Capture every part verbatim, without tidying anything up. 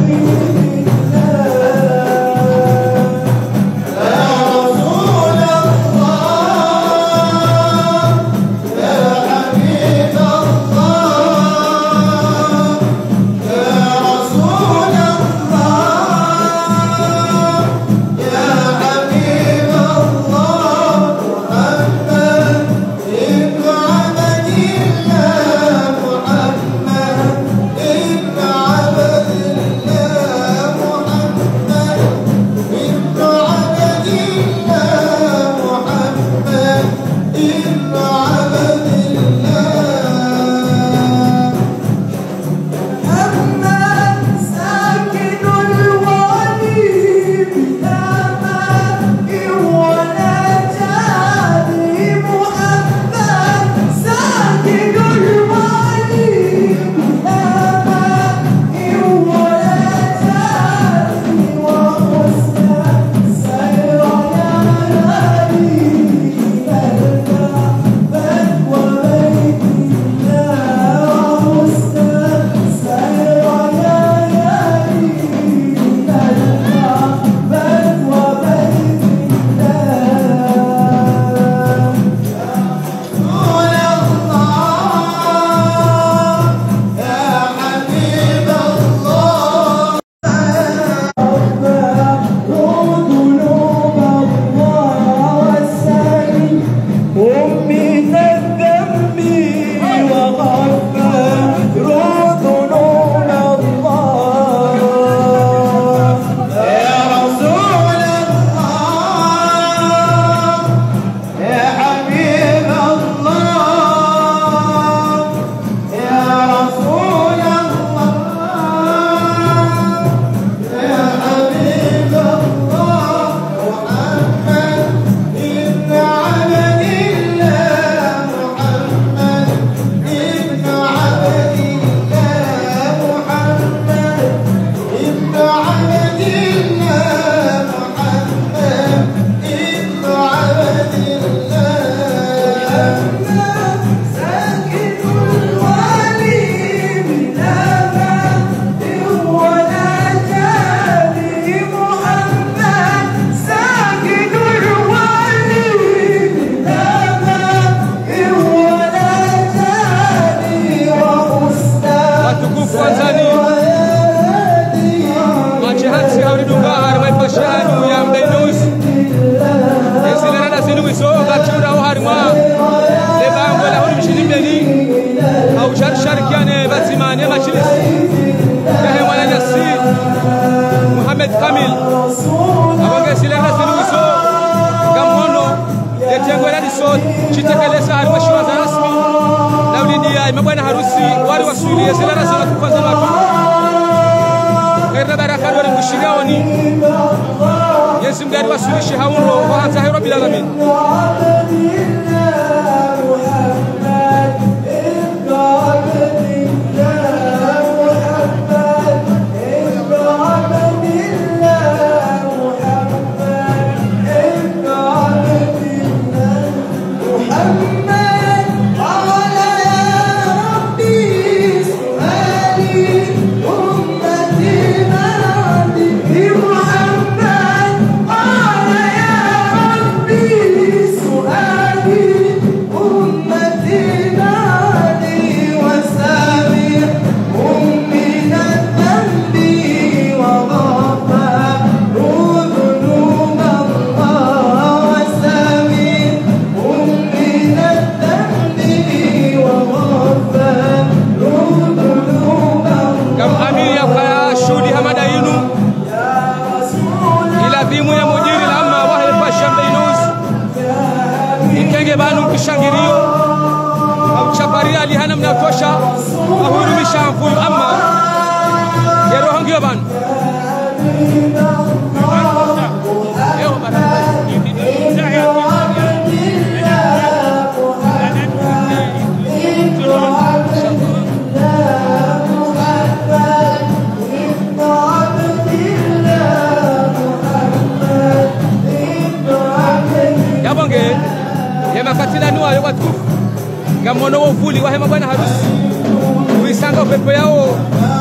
Gamono wovuli wahema bwana harusi uisanga upepo yao au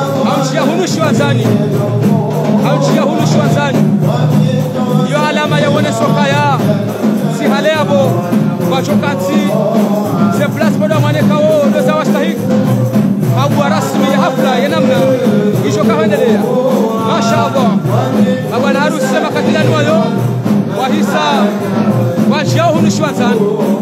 hautia hunu shwanzani hautia hunu shwanzani yo alama ya wone sokaya si haleabo wachokati se place bodo mane kao ndo za wastahiki au rasmi ya hafla ya namna hicho kaendelea mashaallah abana harusi sema katilani wayo wahisa wajia hunu shwanzani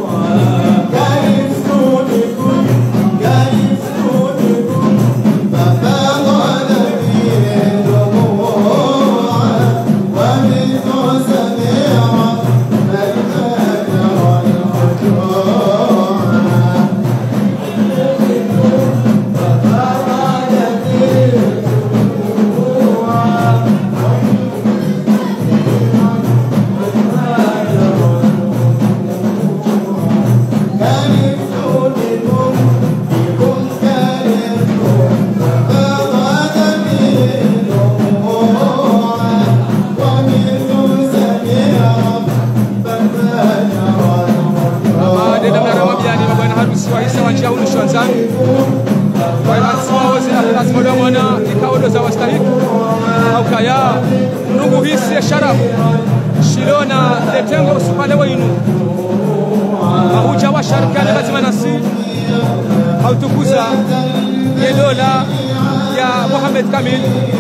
Tukuza yedola ya Mohamed Kamil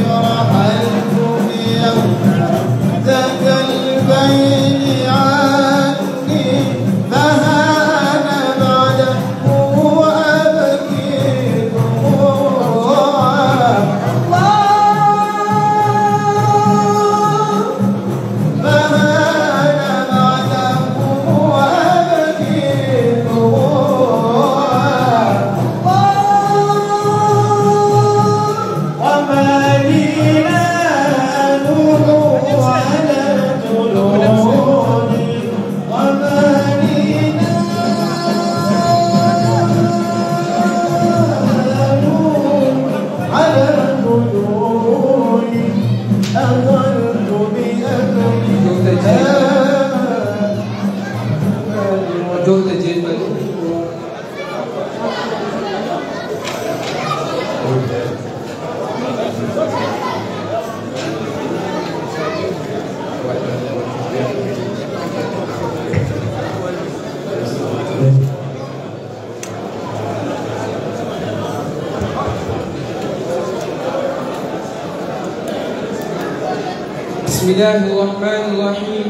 بسم الله الرحمن الرحيم.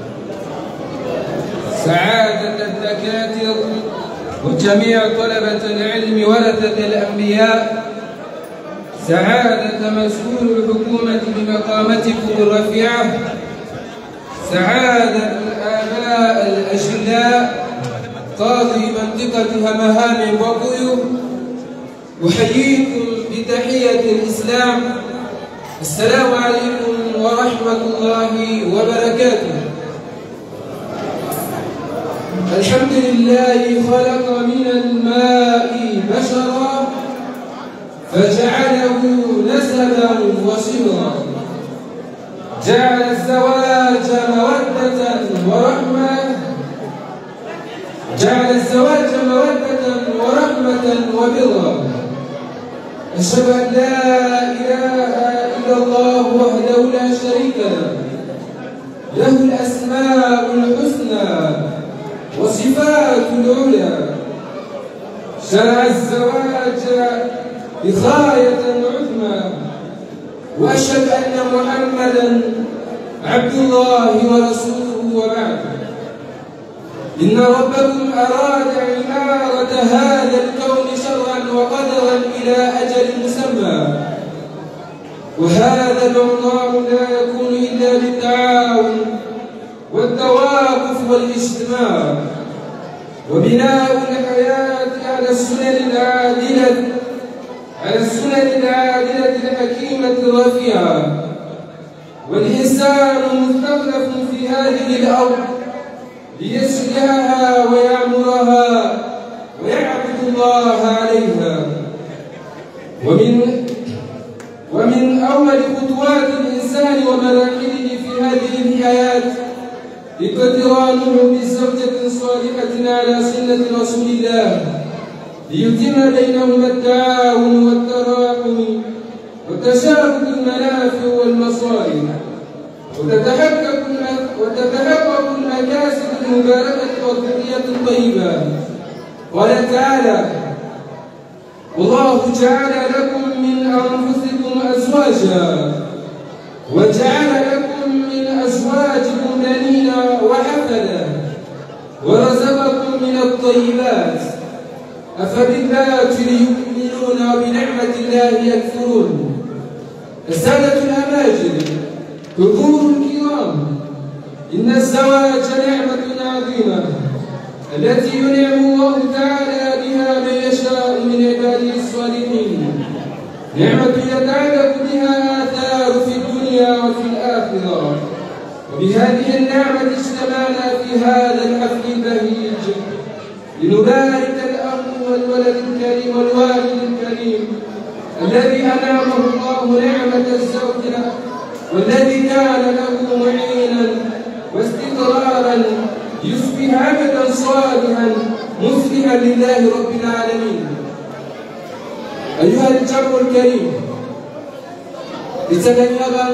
سعادة الدكاترة وجميع طلبة العلم ورثة الأنبياء، سعادة مسؤول الحكومة بمقامتكم الرفيعة، سعادة الآباء الأجلاء قاضي منطقة همهام وقيو، أحييكم بتحية الإسلام. السلام عليكم ورحمة الله وبركاته. الحمد لله خلق من الماء بشرا فجعله نسبا وصهرا، جعل الزواج مودة ورحمة جعل الزواج مودة ورحمة وبرا. أشهد أن لا إله إلا الله وحده لا شريك له، له الأسماء الحسنى وصفات العلى، شرع الزواج بغاية عظمى، وأشهد أن محمدا عبد الله ورسوله وبعد. إن ربكم أراد عمارة هذا الكون شرعا وقدرا إلى أجل مسمى، وهذا العمار لا يكون إلا بالتعاون والتوافق والاجتماع، وبناء الحياة على السنن العادلة على السنن العادلة الحكيمة الرفيعة. والإنسان مستخلف في هذه الأرض ليصلحها ويعمرها ويعبد الله عليها. ومن ومن أول خطوات الإنسان ومراحله في هذه الحياة اقترانه بزوجة صالحة على سنة رسول الله، ليتم بينهما التعاون والتراحم وتشابك المنافع والمصالح، وتتحقق وتتحقق المكاسب المباركة والذرية الطيبة. قال تعالى: والله جعل لكم من أنفسكم أزواجا وجعل لكم من أزواجكم بنين وحفدا ورزقكم من الطيبات أفبالباطل يؤمنون وبنعمة الله يكفرون. السادة الأماجد، حضور الكرام، إن الزواج نعمة عظيمة التي ينعم الله تعالى بها من يشاء من عباده الصالحين، نعمة يتعلق بها آثار في الدنيا وفي الآخرة. وبهذه النعمة اجتمعنا في هذا الحفل البهيج لنبارك الأب والولد الكريم والوالد الكريم الذي أنعمه الله نعمة الزوج والذي كان له معينا واستقرارا يصبح عبدا صالحا مصلحا لله رب العالمين. أيها الجمع الكريم، لتنيابا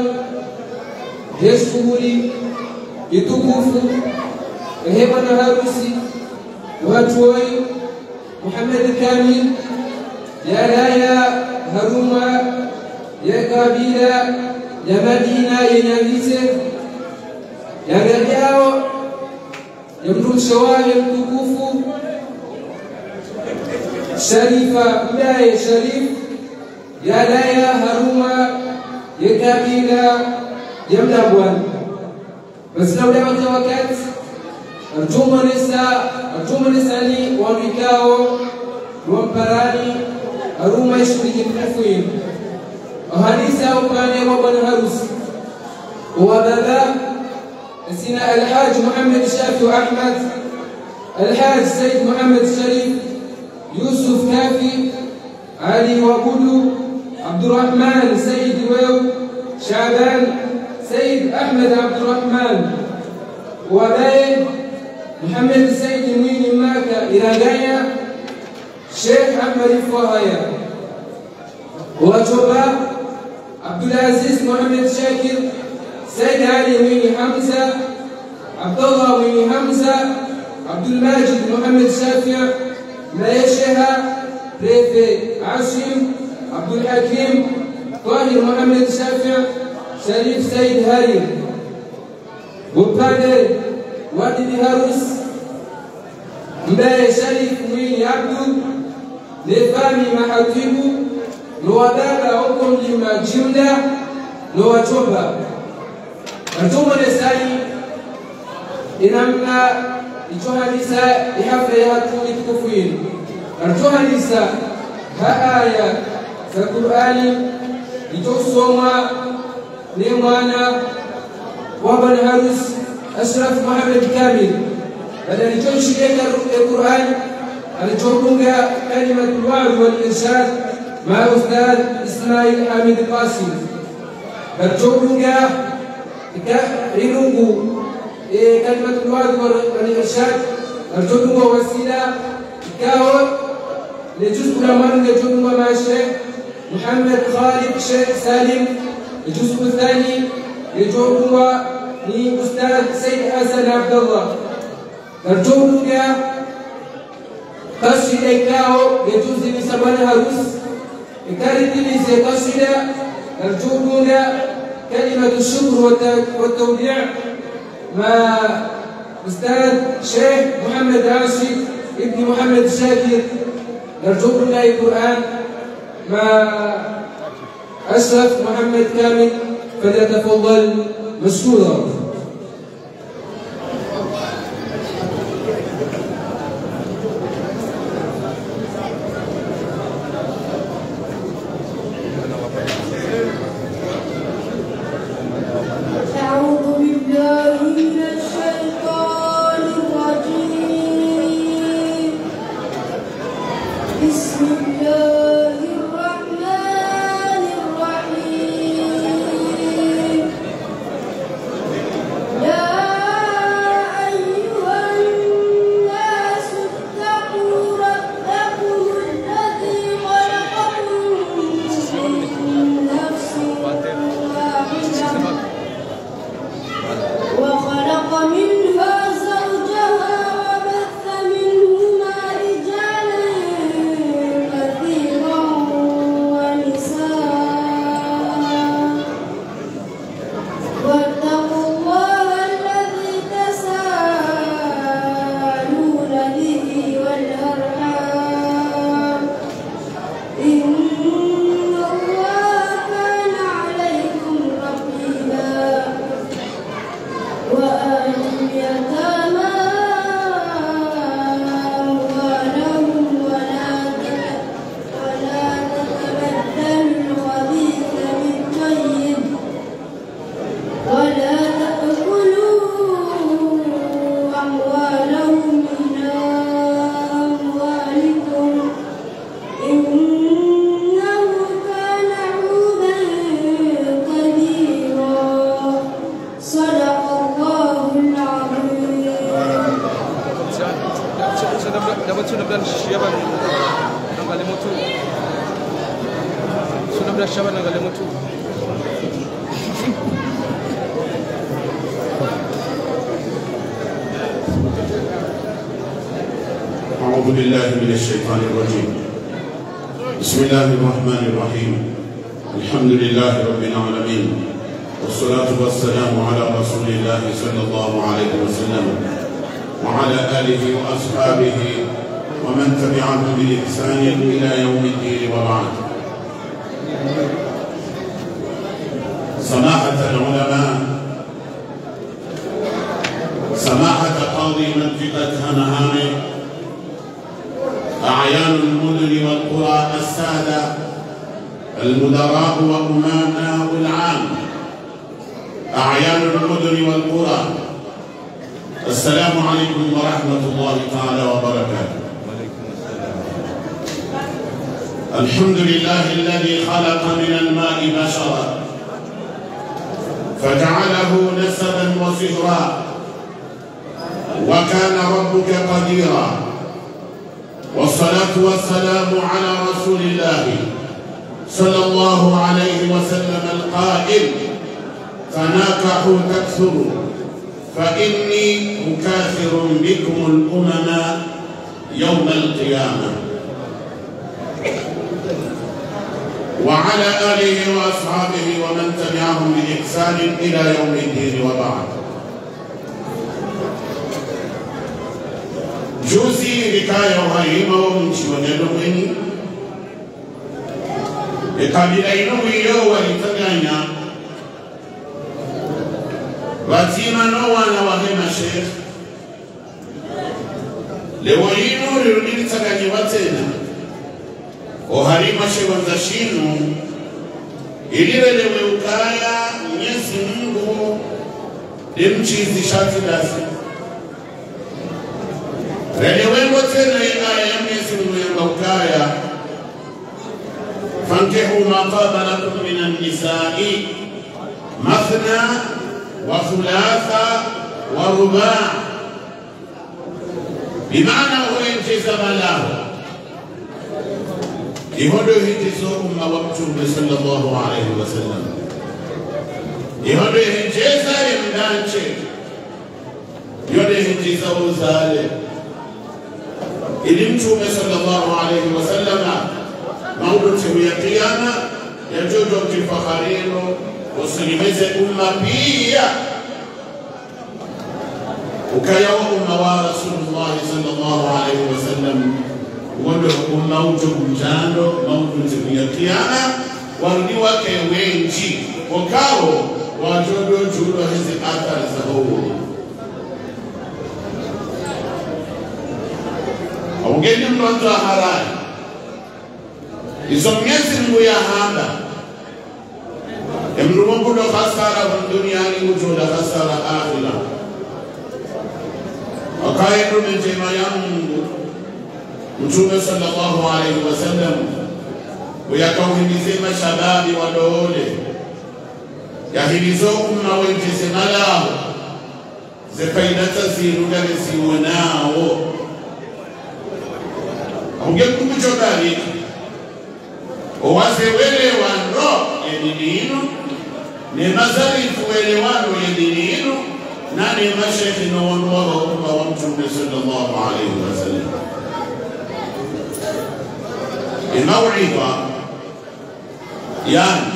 يشكري يتوقف هبنا هاروسي وهاتوي محمد الكامل يا لايا هروما يا كابيلا يا مدينة يا نيسة يا غرياو يا مدون شوال يا مدوكوفو شريفة ولاية شريف يا لايا هروما يا كابيلا يا مدابوان. بس لو لما توكلت أرجوما نساء أرجوما نساني واميكاو وامبراني أروما يشتري الكفوين وهنيسا وكاني وبن هروس وبابا سينا الحاج محمد شافي أحمد، الحاج سيد محمد الشريف، يوسف كافي، علي وبولو، عبد الرحمن سيد ويو، شعبان سيد أحمد عبد الرحمن، وباين محمد السيد مين ماكا إراغايا، شيخ أحمد الفوهايا، وجوبا عبد العزيز محمد شاكر، سيد علي ويني حمزة، عبد الله ويني حمزة، عبد الماجد محمد شافع، مايشها ريفي عاصم، عبد الحكيم طاهر محمد شافع، شريف سيد هاري، وبادر وادي بهاروس، مباي شريف ويني عبدو، لفامي محاتيبو، نوابابا وكم لما جمدا، نواتوبا. أرجوما نساني إنما إجوها نساء يحفل يهاتون الكفوين. أرجوها نساء ها آية في القرآن إجو سوما نيمانا وابن هاروس أشرف محمد كامل. بدل إجو شريك القرآن أرجوكم كلمة الوعد والإرشاد مع أستاذ إسماعيل حميد القاسم. أرجوكم رينوغو كلمة الوعد والإرشاد أرجوكم وسيلة كاو لجزء الأمر لجزء مع الشيخ محمد خالد شيخ سالم. الجزء الثاني لجزء لأستاذ سيد حسن عبد الله. أرجوكم قصيدة كاو لجزء لسبان هاروس كارثة لسه قصيدة. أرجوكم كلمة الشكر والتوديع مع أستاذ شيخ محمد راشد ابن محمد شاكر. نرجو الله القرآن مع أشرف محمد كامل، فليتفضل مشكورا. بالله من الشيطان الرجيم. بسم الله الرحمن الرحيم. الحمد لله رب العالمين، والصلاة والسلام على رسول الله صلى الله عليه وسلم وعلى آله وأصحابه ومن تبعهم بإحسان إلى يوم الدين وبعد. سماحة العلماء، سماحة قاضي منطقة هنهاني، أعيان المدن والقرى السادة، المدراء وأمناء العام، أعيان المدن والقرى، السلام عليكم ورحمة الله تعالى وبركاته. الحمد لله الذي خلق من الماء بشرا فجعله نسبا وصهرا، وكان ربك قديرا. والصلاة والسلام على رسول الله صلى الله عليه وسلم القائل: تناكحوا تكثروا فإني مكاثر بكم الأمم يوم القيامة. وعلى آله وأصحابه ومن تبعهم بإحسان إلى يوم الدين وبعد. Juzi likaya uhayima wa mchi wa Nyalomweni, ekabila inomu iyo walitaganya watima no wana wahema sheikh lewo ino lirudini taganyi watena oharima shewanza shinu iliwe lewe ukaya Mwenyezi Mungu limchizi shati dasi Relewengo tena aya ya Mwenyezi Mungu ya ukaya fankihu ma taba lakum minan nisa'i mathna wa thulatha wa ruba', bimaana uenjeza balahu ihodo hijizo umma wa Mtume sallallahu alayhi wa sallam, ihodo hijeza yemdanche yode hijiza uzale ili Mtume sallallahu alayhi wa sallam maudu timu ya kiyama ya jojo kifakharino usilimeze umma pia ukayawa umma wa Rasulullah sallallahu alayhi wa sallam wando umma ujo mjando maudu timu ya kiyama warudi wake wenji wakao wajodo judo hizi athari za huo. Ugeni mwanzo harai izo Mwenyezi Mungu ya handa emrumungu do khasara wa duniani ujoda khasara akhira akayedu njema ya Mungu Mtume sallallahu alayhi wasallam uyakauhimize mashababi wadoole yahimizo umma wentese malao zekaidata ziruga nesiwonao ungekucho dali owasewele wano edinino ne mazarifu welewano edinino na ne mashekhi no wanwa wa wa Mtume sallallahu alayhi wasallam imaw'iza yani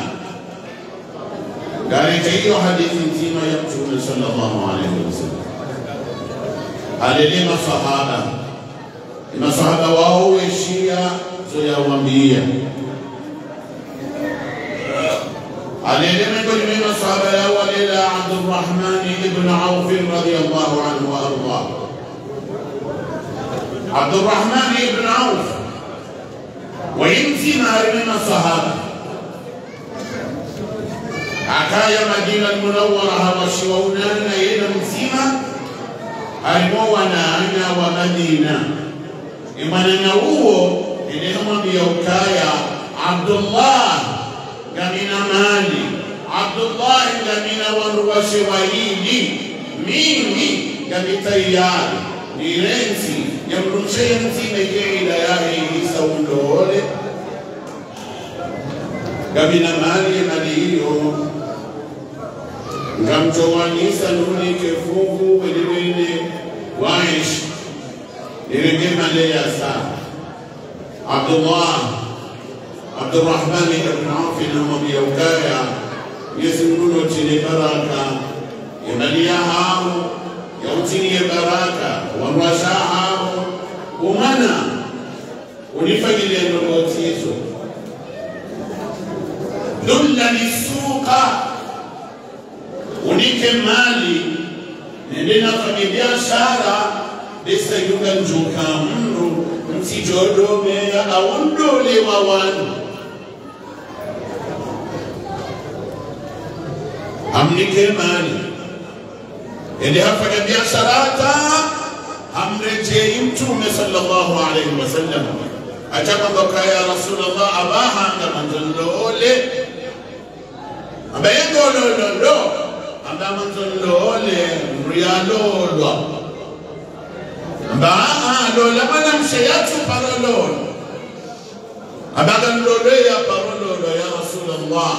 gareta hiyo hadithi nzima ya Mtume sallallahu alayhi wasallam alilema sahaba masahaba wao weshia zoyawambia alilema kwenye masahaba yao walila Abdurrahman ibn Auf radiyallahu anhu wa ardah. Abdurrahman ibn Auf ويمتي مهرمين الصحابة akaya Madina al-Munawwara hawashiwaunana yena mzima alimowana ana wa Madina imanana huo ilimwambia ukaya Abdullah gamina mali Abdullah gamina wanuwashe wahidi mimi gamitayari nirenzi ya mrumshe mzime keida yahe isa undole gamina mali mali hiyo ngamtowanyisa nuni kefungu weliwene waish irejema le ya sa Abdullah Abdurrahman ibn Auf na mwambia ukaya Yesu Mungu chini baraka yamalia hao yautinie baraka wamwasha hao umana unifagilie ndogotizo dulla lisuqa unike mali nende nafanya biashara besa yunga njuka mru msijodome au ndole wa wanu amnike mali nende hafanya biashara hata amrejei mtume sallallahu alayhi wasallam achakwamba ya Rasulullah abaha ngamanzolole ambaye ngololo amba manzolole riyalolwa amba lola mana mshayatu parololo abaga lolo ya parololo ya Rasulullah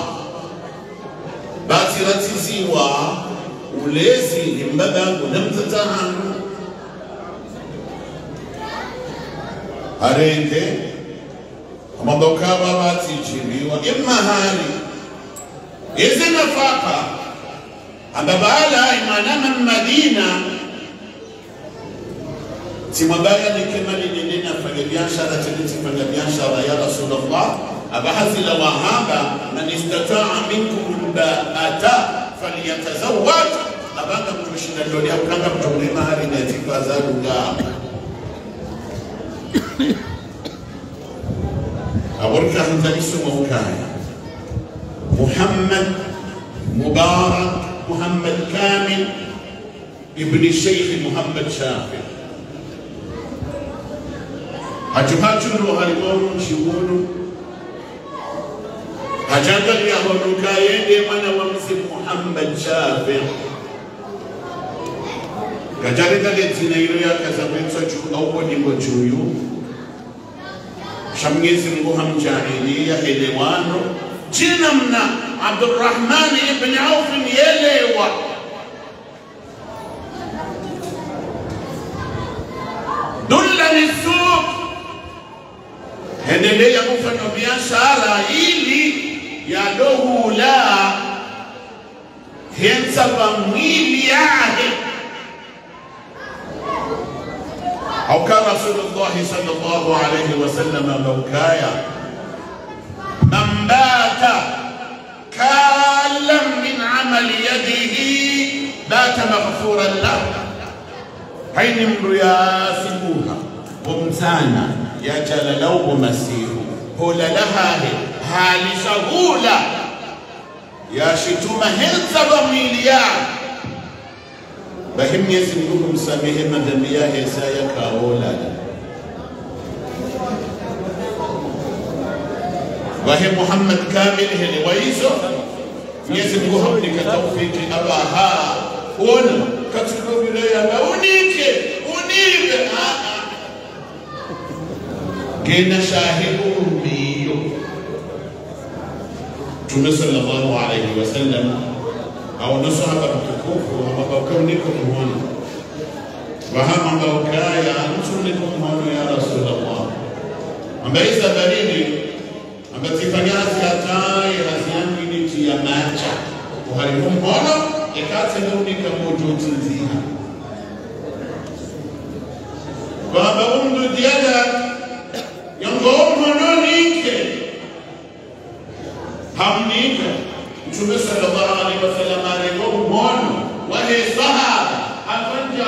basi ratiziwa ulezi imbadangu namtatahanu arende amadoka babati chiriwa imahari izi nafaka ababala imana Madina timabaya nikemali nene nafanya biashara tete fanya biashara ya Rasulullah abahazila wahaba man istata'a minkum alba'ata falyatazawwaj abanga mtushina ndoli akanga mtole mahari na tifaza lunga أورك عند اسمه كايا محمد مبارك محمد كامل ابن الشيخ محمد شافع هجهاجلو هرمون شغولو هجاجل يهولو كايا ديمانا ومسي محمد شافع كجاري كالي تنيرو يا كزمين سجو أول يمجويو Shamgezi Mungu hamjahilia elewano jina mna Abdurrahman ibn Auf yelewa dulla nisuq endelea kufanya biashara ili ya dohula hensa mwili yake أو كان رسول الله صلى الله عليه وسلم بوكايا من بات كالا من عمل يده بات مغفورا له حين ياسبوها ومسانا يا جللو ومسير هول لها هال شغولة يا شتوم هنسا بميليان بهم يسمعهم سميه مدميا هسايا كاولا وهم محمد كامل هني ويسو يسمعهم لكتوفيق أباها ون كتلو بلايا ونيك ونيك كنا شاهدهم بيو تونس صلى الله عليه وسلم أو نصحب بكوفو أما بكونكم هون وهم بوكايا نصحبكم هون يا رسول الله أما إذا بريني أما تفنيات ياتاي هزيان بنيتي يا ماتشا وهرهم هون يكاتلوني كموجود زيها وأما أمدو ديالا ينقوم هنونيك هم نيك Mtume sallallahu alaihi wasallam alikuwa mmono wale sahaba afanja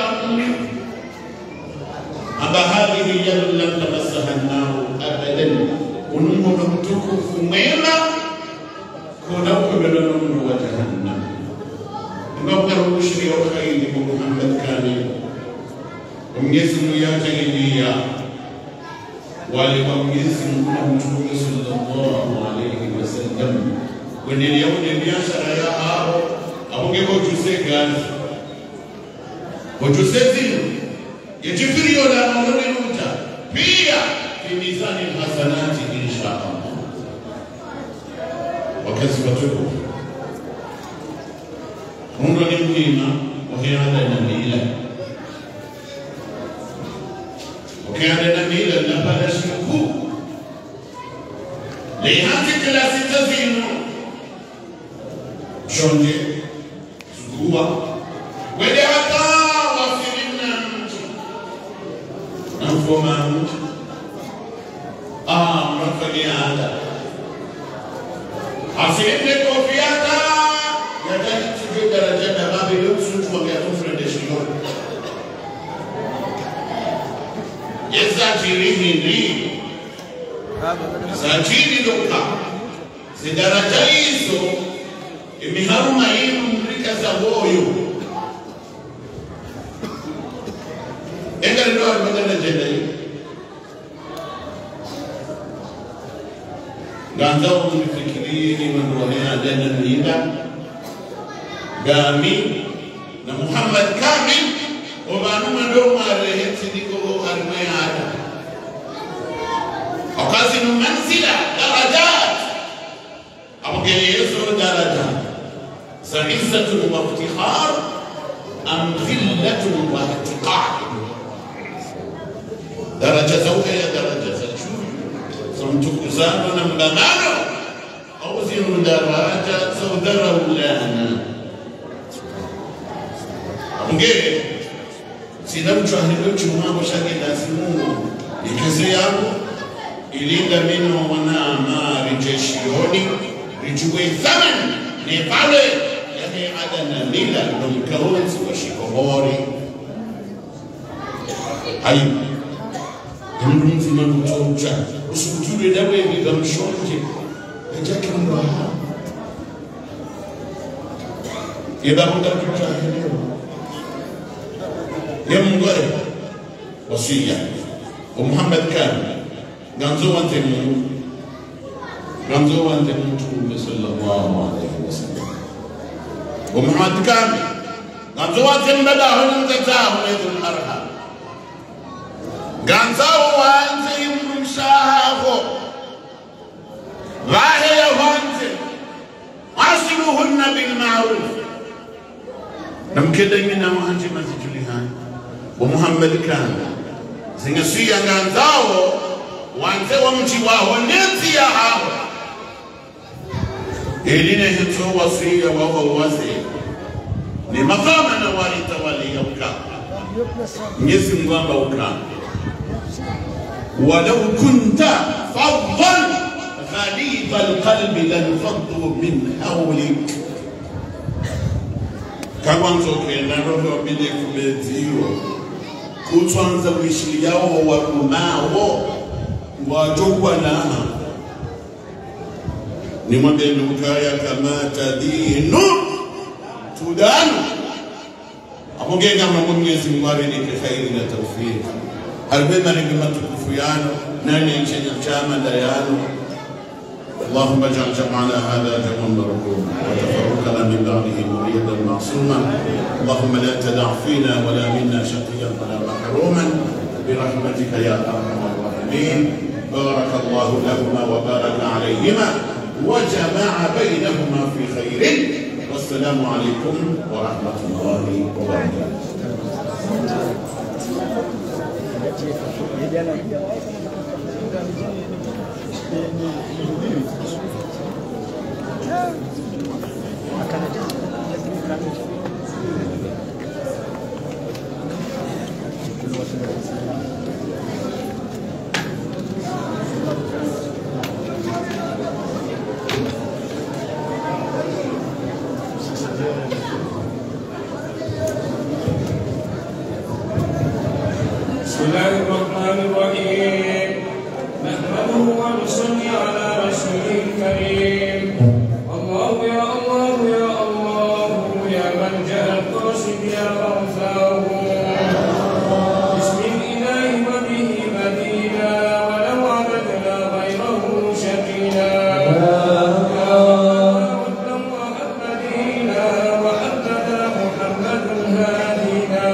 aba hadhihi yadu lam tamassaha an-nar abadan unumbo mtukufu mwema kuna ukubelano wa jahannam ngokero ushiri wa khairi Muhammad kamil Mwenyezi Mungu yajalia wale wa Mwenyezi Mungu na Mtume sallallahu alaihi wasallam When you have a biashara ya hao, abongeko juse gani. Ojuse zinu, yajifiri yola maulone nuta, pia fi mizani hasanati insha Allah. Wakazi watuku. Mungu ni mwema, wa hiada na bila. وكان ميلا لبلا شكو ليهاتي كلاسي تزينو شونجي سكوبا ولي حتى وفرنا نفوما آه مرفقي هذا أصيب لك وفياتا يدعي تجد درجة بابي يوسف وقياتون فرندشيون يزاجيريه لي زاجيري لوكا سدرجة يسو imiharuma yinu mrikaza woyo engari ndo magana jenda yi ganza wo mfikiri ni mandone adana ninda gami na Muhammad Kamil obanu mando mare hetidiko armayada akazi manzila darajat abugeni yeso darajat عزة وافتخار أم ذلة واحتقار درجة زوجة درجة زوجة صمتك زانو نمبمانو أوزن درجة سودر ولانا أمجي سيدم شهدو شما وشاكي لاسمو يكزيانو إليدا منه ونا ما رجشيوني رجوي ثمن نفعله يعني عدنا ميلا نمكروز وشيكوبوري هاي يمكن في من توجع وسوتوري دبي بيدم شونجي هجاك من راها إذا كنت ترجع يمغري وصية ومحمد كان غنزو أنت من غنزو أنت من صلى الله عليه وسلم ومحمد كان غنزو أنت من بدأه نتتاه إذن الأرحام غنزو أنت من شاهه ظاهر أنت أصلهن بالمعروف نم كده منا وأنت ما تجليها ومحمد كان سنسيا غنزو وأنت ومجواه نتيا هاو إلينا هتو وصية وهو وصية لمقامنا وارث وليوكا نسم وموكا ولو كنت فظا غليظ القلب لانفضوا من حولك كما توكينا روحو بيدك بيزيو كوتوانزا ويشلياو ورماو وجوانا nimwambie nukaya kama tadinu tudanu amugenga Mungu Mwenyezi Mungu aridike khairi na tawfik albema ni matukufu yano nani chenye chama dayano اللهم اجعل جمعنا هذا جمعا مرحوما وتفرقنا من بعده مريدا معصوما اللهم لا تدع فينا ولا منا شقيا ولا محروما برحمتك يا ارحم الراحمين بارك الله لهما وبارك عليهما وجمع بينهما في خير والسلام عليكم ورحمة الله وبركاته. بسم الله الرحمن الرحيم نحمده ونصلي على رسوله الكريم الله يا الله يا الله يا من جاء القاصد يا غفار بسم الإله وبه بدينا ولو عبدنا غيره شقينا يا رب محمدينا وحبنا محمد هادينا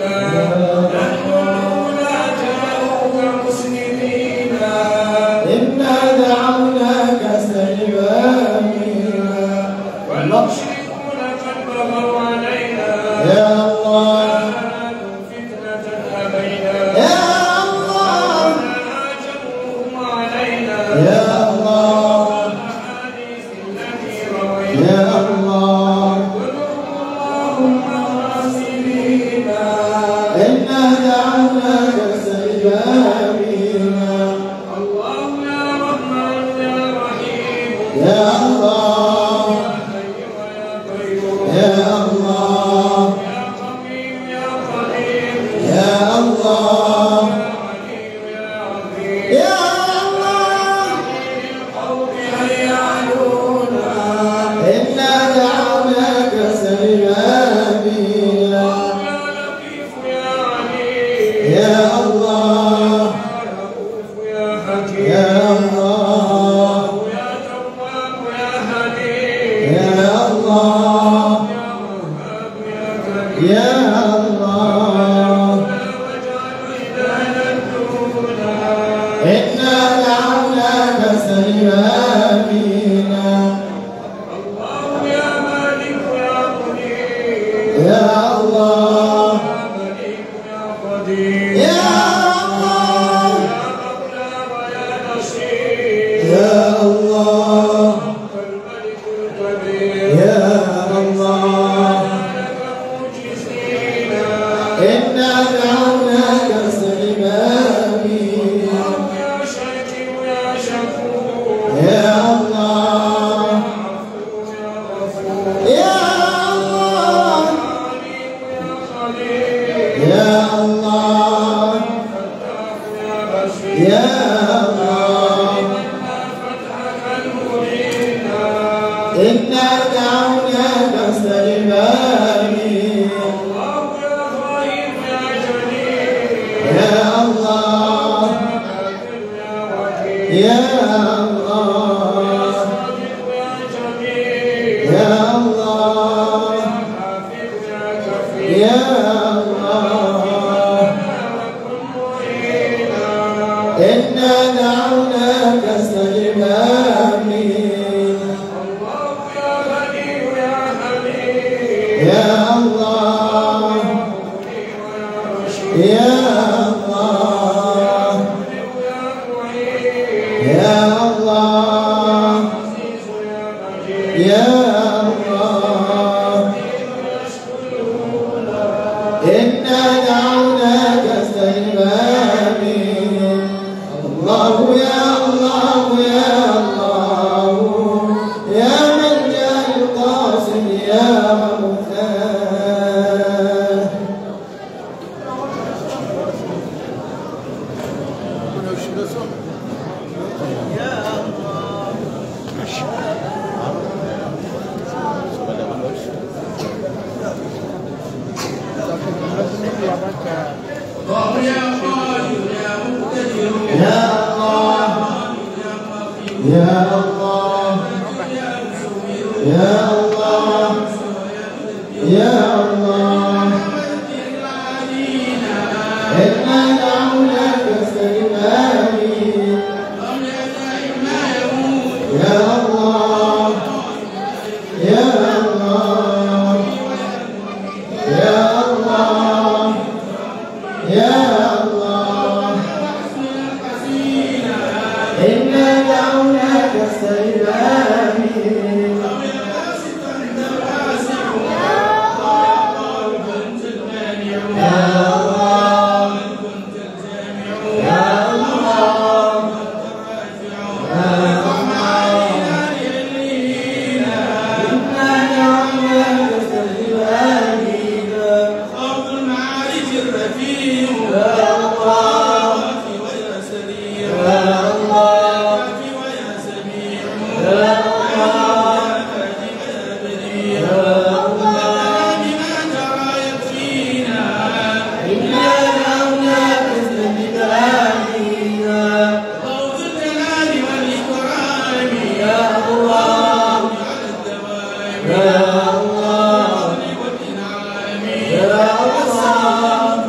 يا الله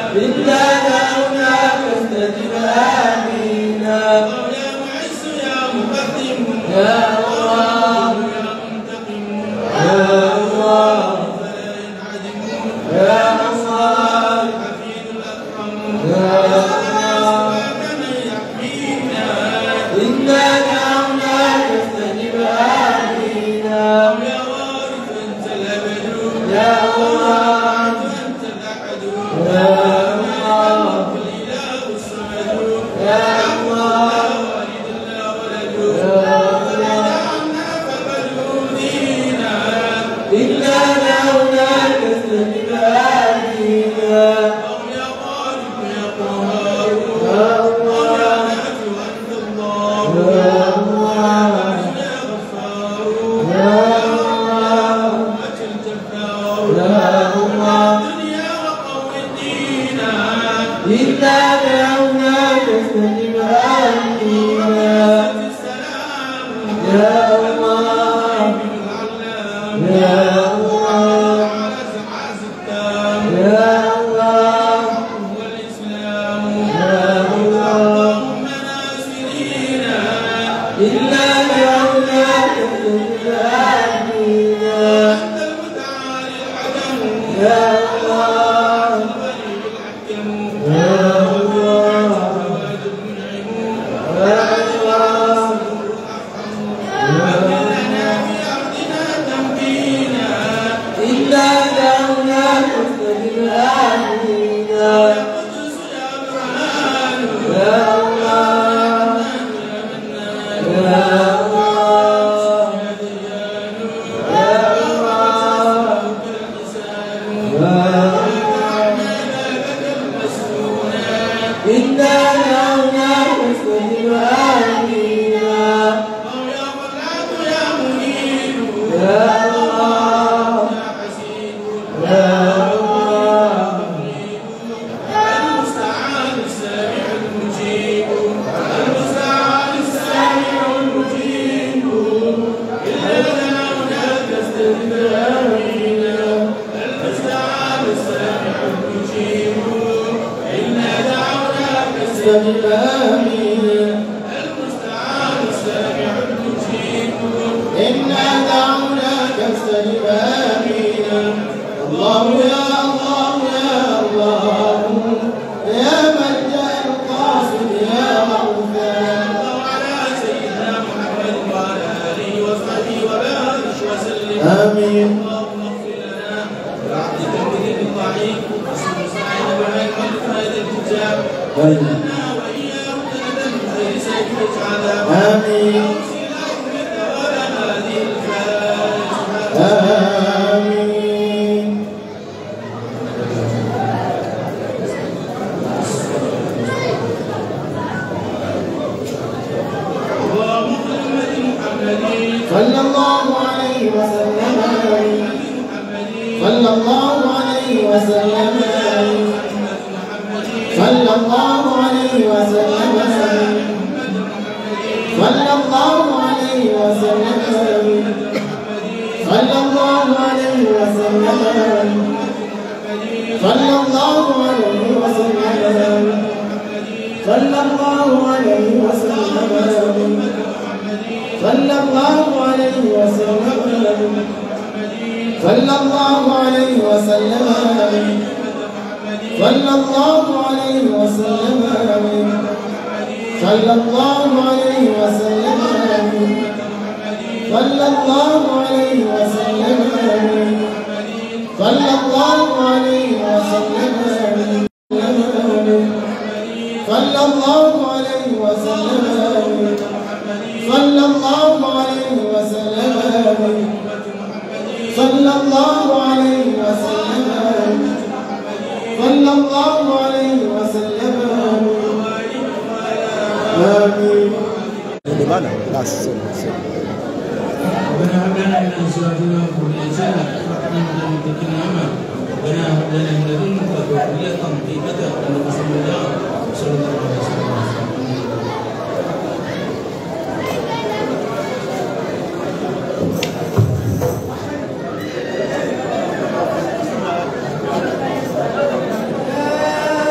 إنا دعوناك استجب آمنا يا معز يا مقدم يا الله يا منتقم يا الله فلا ينعدم يا الله الحفيد الأكرم يا الله من يحمينا إنا دعوناك استجب آمنا يا وارث أنت الأبد يا الله أنت الأحد يا الله الإله الصمد يا الله والد لا ولد يا الله عنا فبلغنا إنا دعوناك استجب آمنا يا غالب يا قهار يا الله يا نافع أنت الله يا الله يا غفار يا الله أنت الجبار يا الله الدنيا وقوم الدين إنا دعوناك استجب آمنا السلام يا الله العلام يا الله على زعاز التام يا الله هو الإسلام يا الله اللهم ناصرينا إنا دعوناك استجب آمنا أنت المتعالي العدم يا الله الغني الحكم يا الله الواجب المنعم يا الله لنا في أرضنا تمكينا إنا دعوناك استجب آمنا قدس يا برهان يا الله يا الله يا الله إنا دعوناك استجب آمنا أو يا غلاب يا منير يا الله يا حسين يا الله المستعان السامع المجيب المستعان السامع المجيب إلا دعوناك استجب آمنا المستعان السامع المجيب إلا دعوناك استجب آمنا المستعان السامع المجيب إنا دعوناك استجب آمنا الله يا الله يا الله يا من جاء القاصد يا مولانا على سيدنا محمد وعلى آله وصحبه وبارك وسلم آمين اللهم اغفر لنا بعبدك المذنب الضعيف وسعيد وعلم هذا الكتاب ولنا وإياه جنة من غير سيف عذاب آمين هذه الفاتحة آمين اللهم محمد محمد صلى الله عليه وسلم صلى الله عليه وسلم صلى الله عليه وسلم صلى الله عليه وسلم صلى الله عليه وسلم صلى الله عليه وسلم صلى الله عليه وسلم صلى الله عليه وسلم صلى الله عليه وسلم صلى الله عليه وسلم صلى الله عليه وسلم صلى الله عليه وسلم صلى الله عليه وسلم صلى الله عليه وسلم صلى الله عليه وسلم صلى الله عليه وسلم صلى الله عليه وسلم آمين Gimana? Las. ربنا هب لنا من ازواجنا وذرياتنا قرة اعين واتقنا عمل ربنا هب لنا من لدنك ذرية طيبة انك سميع الدعاء صلى الله عليه وسلم. لا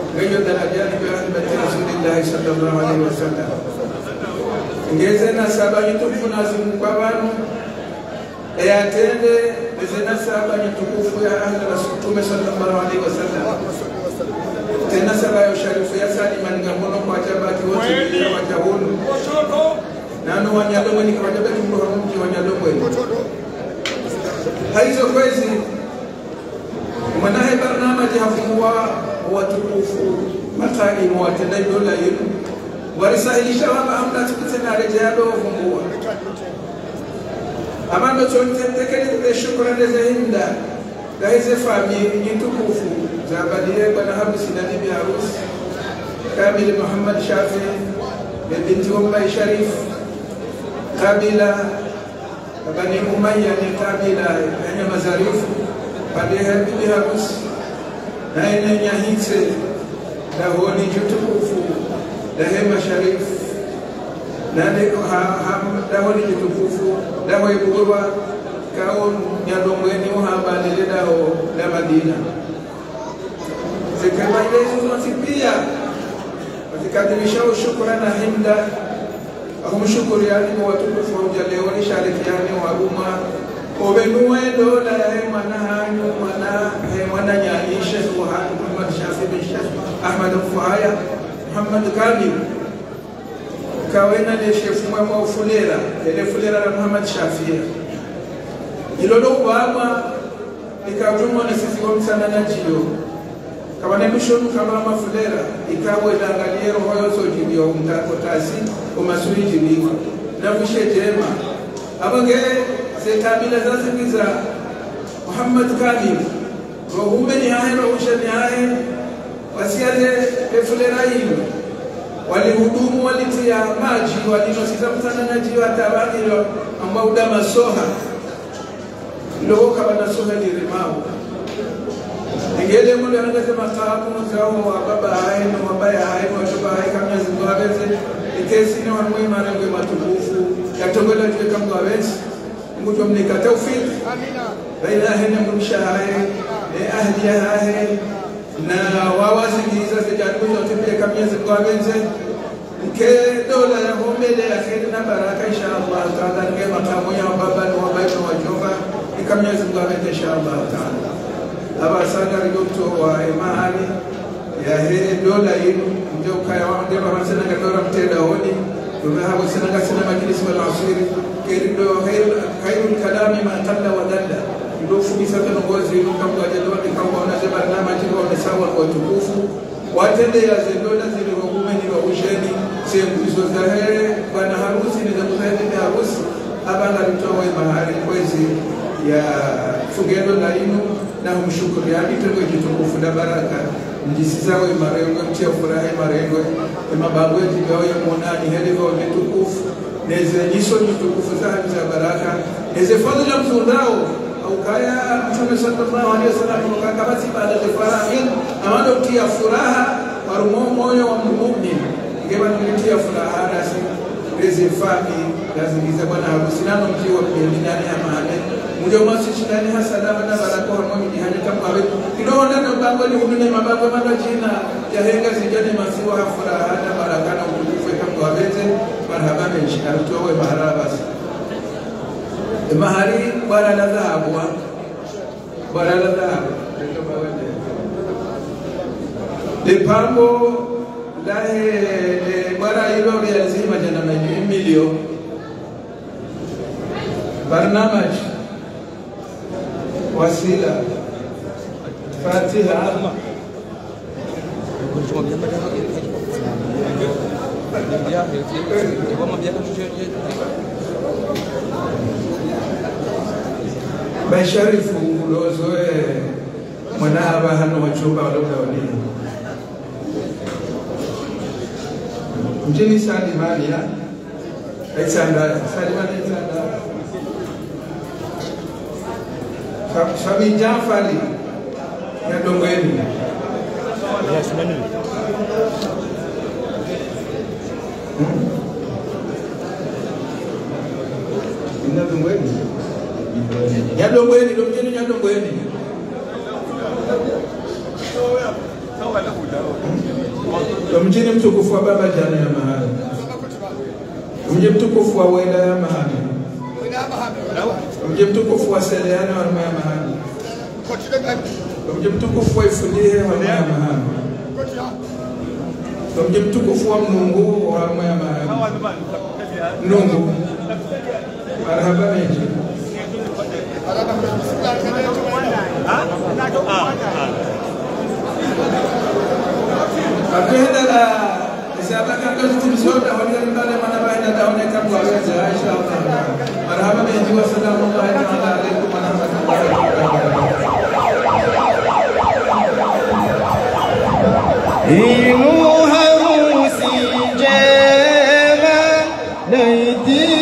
ngayo darajati bi rahmati rasulillahi sallallahu alaihi wasallam ngeze na saba nyitukufu nazimu kwa banu eyatende bezena saba nyitukufu ya ahli rasul sallallahu alaihi wasallam tena saba ya sharifu ya salima ningamono kwa jabati wote ya wajahunu nano wanyalomwe ni kwa jabati mroho mji wanyalomwe haizo kwezi mwanahe barnamaji hafungua watukufu makarimu watendaji dola yenu warisahilisha waba amda tukutena rejea do fungua amando chonte tekele shukran zehinda gaize fami nyitukufu zabadiye bana harusi na bibi harusi Kamil Muhammad Shafi binti Umma Sharif Kabila Bani Umayya ni Kabila yenye mazarifu badehe bibi harusi na yenye nyahitse dahoni nyitukufu dahema Sharif nane dahoni nyitukufu daho ibuwa kao nyalomweni uhamba nilidao la Madina zikama Yesu wasipia wakikadirisha shukrani na hinda ahum shukuriani kwa watukufu wa ujaleo ni sharikiani wa umma obenue dola ya mwana hanyu mwana mwana nyani Sheikh Muhammad Shafi bin Sheikh Ahmad Fuhaya Muhammad Kamil kawena le Sheikh Muhammad Fulera ile Fulera la Muhammad Shafi ilo ndo baba ikatumwa na sisi kwa msana na jio kama nembishonu kama mafulera ikawe dangalie roho yoso jibio mtako kasi umasuri jibiko na kushe jema abange se kabila zazikiza Muhammad Kamil rohume ni hae rohusha ni hae wasiade efulera hilo walihudumu walitia maji walinosiza mtana na jio atabakilo ambao udama soha loo kama na soha ni rimao ngele mule anasema taabu zao wa baba hai na mabaya hai wa baba hai kama zingwabeze ikesi ni wa mwema na ngwe matukufu yatongola jwe kama wawezi mtu mnika tawfik amina baina hena mrisha hai e ahli hai na wawazi giza zijaribu zote pia kama zingwabeze ke dola ya homele ya kheri na baraka inshallah taala ngwe makamu ya baba na baba wa jova kama zingwabeze inshallah taala aba sana rigoto wa imani ya he dola yinu ndio kaya wa ndio baba sana kadora mtenda hodi ndio hapo sana kasina majlisi wal asiri kirido khair khairul kalami ma qalla wa dalla ndio fudisa kana ngozi kama wajadwa kama wanasema na majibu wa sawa kwa tukufu watende ya dola zile rogume ni wa usheni sehemu hizo za he bwana harusi ni za kuzaidi harusi abanga litoa mahali kwezi ya fugendo la inu na humshukuru yani tendo jitukufu na baraka njisizawe marengo mtia furaha marengo mababu yetu ya monani helivo jitukufu neze nyiso jitukufu za baraka neze fadhila mzundao au kaya Mtume sallallahu alaihi wasallam kama si baada ya farahin amado tia furaha warumo moyo wa muumini ngeba nitia furaha rasi reze fami lazimiza bwana harusi nano mkiwa ndani ya mahali mjo masi shindani hasalama na baraka wa mwami jihani kama wewe kidogo ndio bango ni hudune mababu mano jina ya henga zijani masiwa furaha na baraka na utukufu kama waweze marhaba benshikar tuwe maharaba mahari bara la dhahabu bara la dhahabu de pambo lahe bara hilo lazima jana na milioni barnamaj wasila fatiha basharifu ulozoe mwanaba hano wachumba waloka wadini mjini Salimania Aitanda Salimania Aitanda Shabi Jafari ya Dongweni ya Sumani ina Dongweni ya Dongweni ya Dongweni mjini mtukufu wa baba jana ya mahali, mji mtukufu wa wela ya mahali, mji mtukufu wa seleana wa ya mahali, mji mtukufu wa ifulihe wa ya mahali, mji mtukufu wa mnungu wa ya mahali, mnungu marhaba meji Abdullah la siapa kan kalau tim soda orang yang ada mana banyak tahun yang kamu ada insyaallah. Marhaban ya jiwa sallallahu alaihi wasallam. Imu harusi jema naiti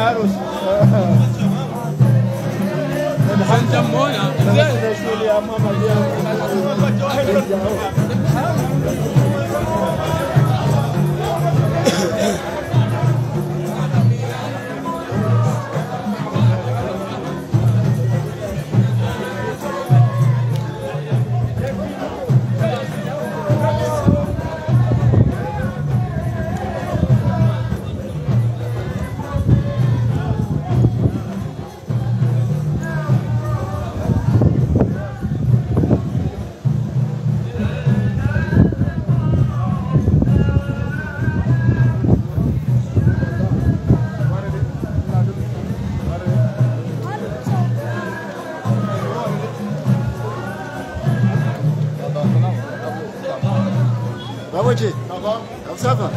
Sanjamona. وجهي أو سفر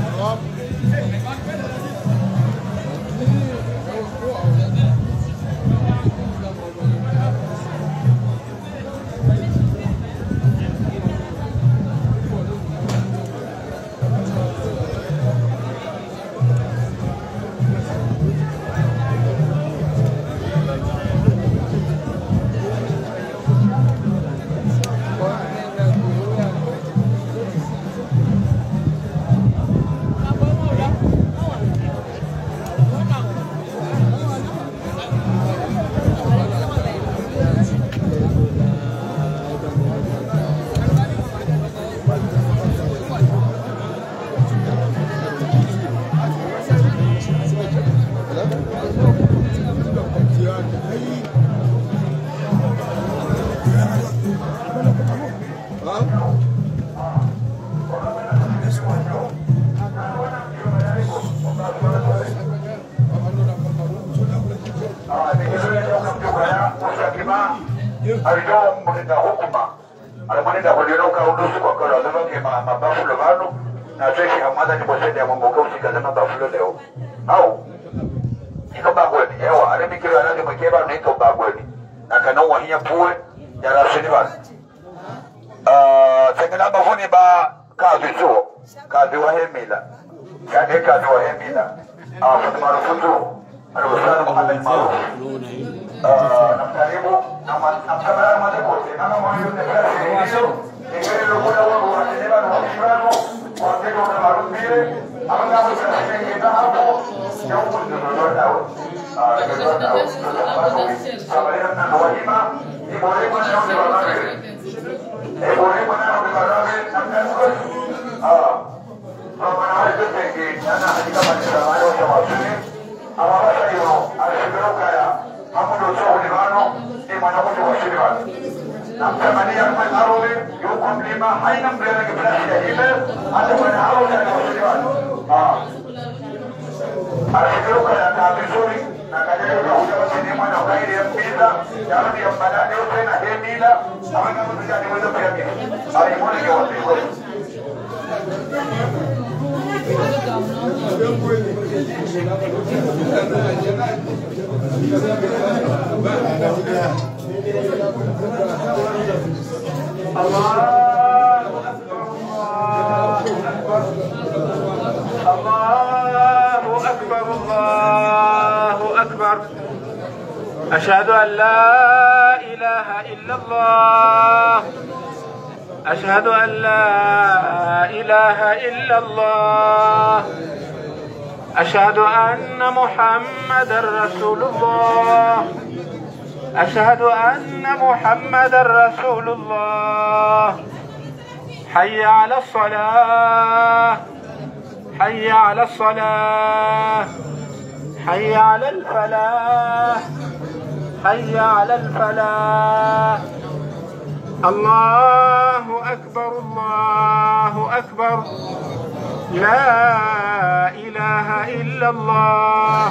Alikuwa mlinda hukuma alimlinda kulioka udusu kwa kwa lazima kema mabafulo bano na jeshi hamada ni bosende ya mamboka usika zama bafulo leo au iko bagweni ewa alimikiro anazi mkeba na iko bagweni na kanawa hiya puwe ya rasini bana ah tengena bafuni ba kazi zuo kazi wa hemila kade kazi wa hemila ah futu marufutu alustana Muhammad Maruf namkaribu namkamera madekote nama moyo nefasi hiyo ngere lokula wangu wateneba na wafirano watego na marubire amanga msana ngenda hapo ya huko ndio ndio ah ndio ndio sabari na wajima ni bore kwa ndio ndio wanawe e bore kwa ndio ndio wanawe namkaribu ah mama na wewe tenge na hakika maneno hayo ya wasuni awabasha hiyo alishikoroka ya hamudo shughuli bano ni mwanakuti wa shule wake na mtamania kwa arome yuko mlima haina mbele kiplasi ya hile hata kwa arome ya shule wake ah alishikoroka ya kabisuri na kajayo kwa ujawa chini mwana ukairi ya mpita yarudi ya mbanani yote na hemila aweka mtu jani wezo pia mimi alimone kwa wasifu الله أكبر أشهد أن لا إله إلا الله أشهد أن لا إله إلا الله أشهد أن محمدا رسول الله أشهد أن محمدا رسول الله حي على الصلاة حي على الصلاة حي على الفلاح حي على الفلاح الله أكبر الله أكبر لا إله إلا الله.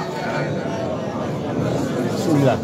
بسم الله.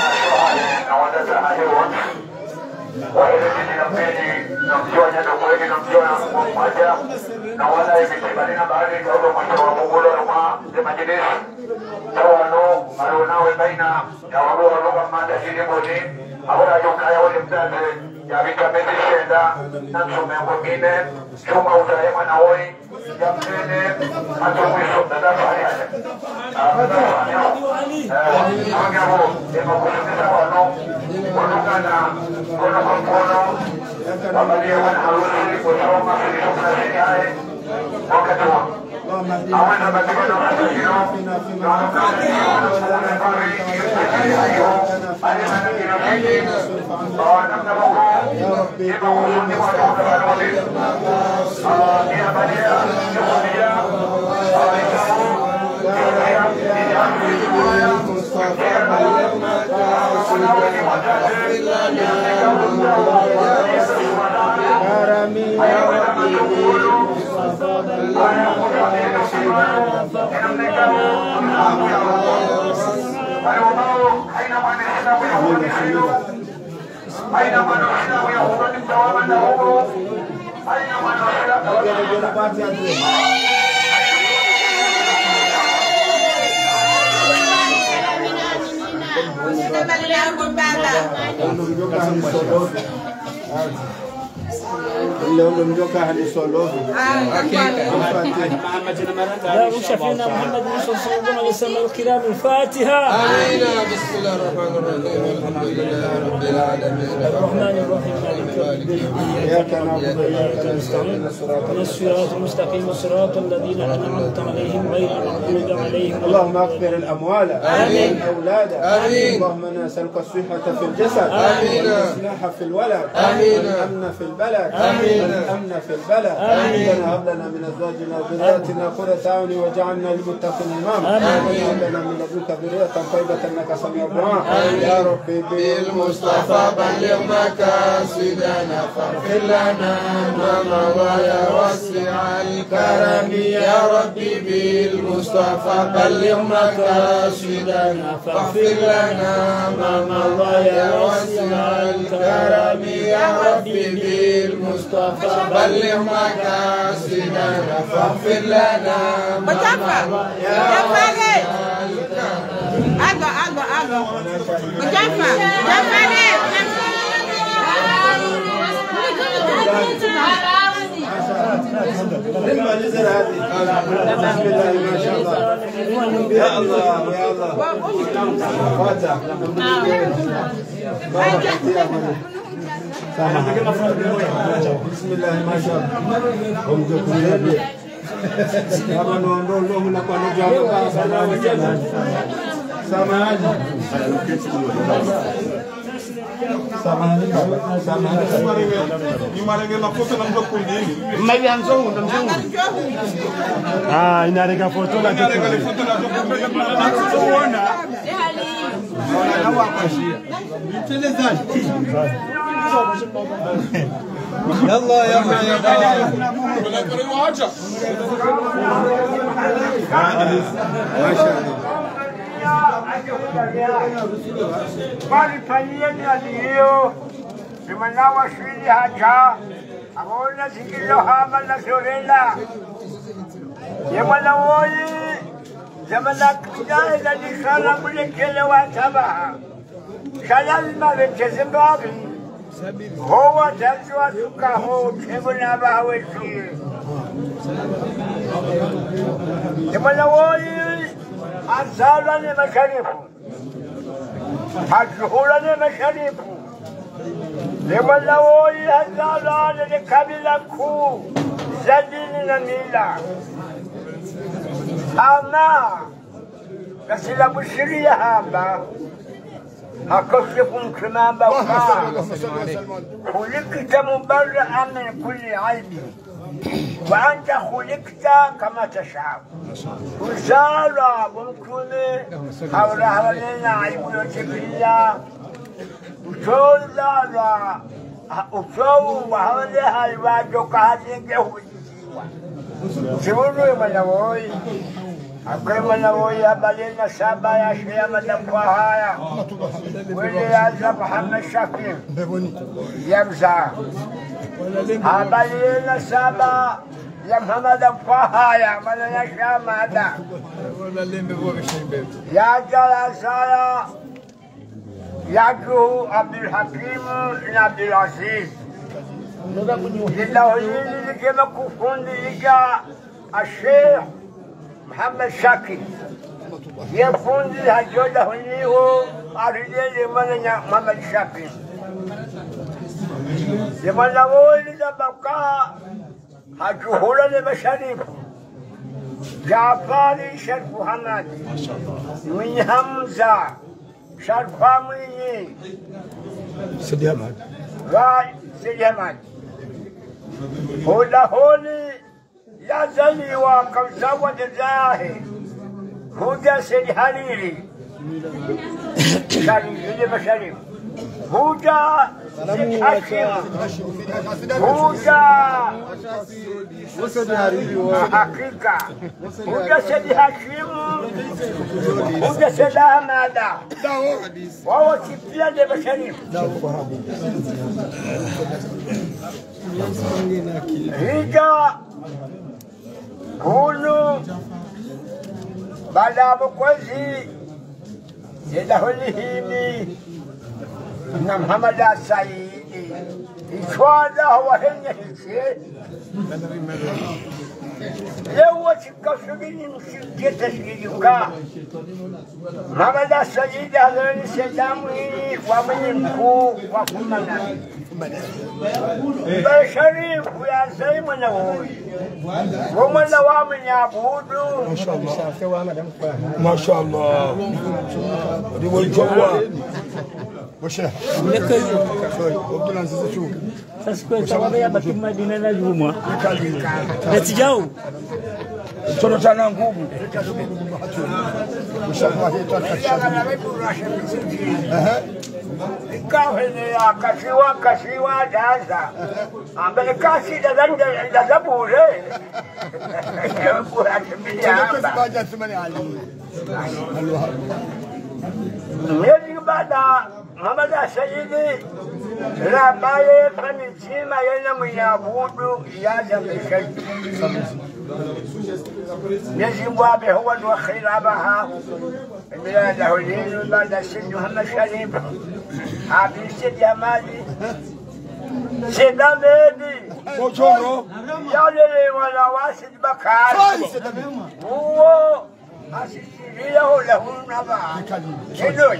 وإذا كنت نبيني نمجوة نقوله mjua mmoja na wala imekibali na baadhi ya mwisho wa Mungu na majilisi tawano alionawe baina ya walo waloga mada hiliboni ahora yukaya wale mzazi ya vikamete shenda na msume mwingine chuma utaema na oi ya mtene hata mwisho dada fahari hale dada fahari hale agabo ema kushukisa wano wanukana kono kwa mkono wabalia wana harusi kuchoma kushukuna zini hae wakati wa awena batika na matakino na wakati na wakati alimana kina kiki namna moko ima kusundi wa toka barodi ina badia yukudia ikamu yukudia ijamu yukudia yukudia kunaweni watate ikamu اللي هو مجوكا هني سولوفي يا شفينا محمد صلى الله عليه وسلم الكرام الفاتحة. آمين. بسم الله الرحمن الرحيم الحمد لله رب العالمين الرحمن الرحيم مالك يوم الدين إياك نعبد وإياك نستعين الصراط المستقيم صراط الذين أنعمت عليهم غير المغضوب عليهم. اللهم اغفر الأموال والأولاد آمين. اللهم نسألك الصحة في الجسد آمين. والإصلاح في الولد آمين. والأمن في البلد آمين. والأمن في البلد ربنا هب لنا من أزواجنا وذرياتنا قرة أعين واجعلنا للمتقين إماما وهب لنا من لدنك ذرية طيبة إنك سميع الدعاء يا ربي بالمصطفى بلغ مقاصدنا فاغفر لنا ما مضى يا واسع الكرم يا ربي بالمصطفى بلغ مقاصدنا فاغفر لنا ما مضى يا واسع الكرم يا ربي بالمصطفى بلغ مقاصدنا فاغفر لنا ما مضى يا واسع Algo, algo, algo. Mujafa, Jafari. يا الله يا الله فاتح بسم الله ما شاء الله هم جكوا kama ndo ndo mnakuwa na jawabu sana samahani samahani samahani ni marenge mafuta na mko kundini mimi anzongo ndo mzungu ah inareka foto na inareka foto na tuona na wakashia mtelezani يلا يا ما يا ولا كريم حاجه ما شاء الله Bali palieni aliyo nimanawa shwili haja abona sikilo hama na sorela yemala woi zamana kujai na nishala mulekele wa tabaha shalal ma vechezembabi هو تجوا سكاه تبنا باوشي يملوي أزالني مشرف أجهولني مشرف يملوي أزالني كبلكو زدني نميلا أما كسلا بشري هذا أكشف كمان بوقع خلقت مبرئا من كل عيب وأنت خلقت كما تشاء وزارة ممكن حول حوالينا عيب وجبرية وشولا وشو وحواليها الواجب كهذه جهود سيقولوا يا ملوي Akrema na woya balina saba ya shia madakwa haya. Wili yaza Muhammad Shakir. Yamza. Abalina saba ya Muhammad Fahaya malaya shamada. Ya jala saya yajuhu Abdul Hakim na Abdul Aziz. Lillah hili kema kufundi ija Sheikh Muhammad Shakir. Yefundi hajoda huniho arijele malaya Muhammad Shakir. Yamana woli da baka hajuhula le basharif Jaafari Sharif Muhammad min Hamza Sharif Amini Sidi Hamad Rai Sidi Hamad Hola holi ya zali wa kamsawa jazahi Huja Sidi Halili Sharif le basharif Huja Sidi Hashim Huja Hakika Huja Sidi Hashim Huja Sidi Hamada Wawa kipia de basharif Hija Hulu Bada Bukwezi Yeda Hulihimi na Muhammad Saidi Ishwada huwa henya hisi Lewa chikasugini mshiketa shikiyuka Muhammad Saidi hazani sedamu hii kwa mwenye mkuu wa kumana Basharifu ya zaimu na hui Wumana wame nyabudu Masha Allah Diwa ijowa Washa. Sasa kwa sababu ya baki Madina na Juma. Natijao. Chono tana ngumu. Ikawene ya kashiwa kashiwa daza. Ambele kashi dazanja dazabure. Kura kimia hapa. Mwezi bada Muhammad Saidi Rabaye Fanijima yana mwenyabudu yaza meshaki Mwezi mwabe huwa wa khirabaha Milada hulinu bada Sidi Muhammad Sharif Abi Sidi Hamadi Sidi Medi Mojono Yale wana wasid bakari Uwo Asisiria lahu naba. Kidoi.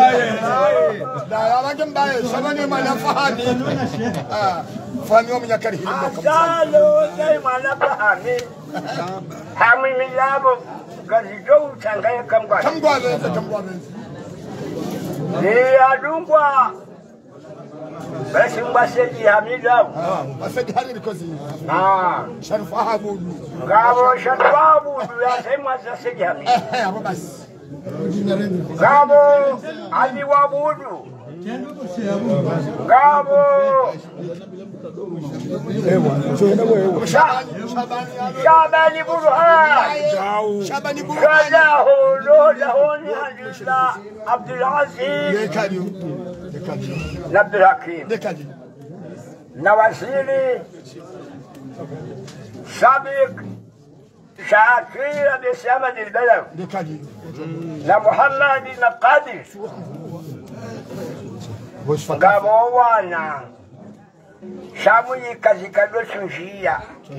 Da alajem bae sabani mana fahani. Ah, fahani wa mnyakari hili mwaka. Salo dai mana fahani. Hami milabo gazijo changaya kamgwa. Kamgwa benza kamgwa benza. Ni adungwa. Basi mbasedi hamida. Ah, mbasedi hamida kozi. Ah, Sharif Ahabudu. Ngabo Sharif Ahabudu ya sema za sedi hamida. Eh, hapo basi. Ngabo Ali Wabudu. Ngabo Ewa, so ina wewe. Shabani Burhan. Shabani Burhan. Kalahu lohoni hadisa Abdul Aziz. Dekadi. Dekadi. Abdul Hakim. Dekadi. Nawasiri Sabiq Shakir بسمد البلد. Dekadi. لمحمد نقادي. Ngabo wana Shamuyi kazika doshunjia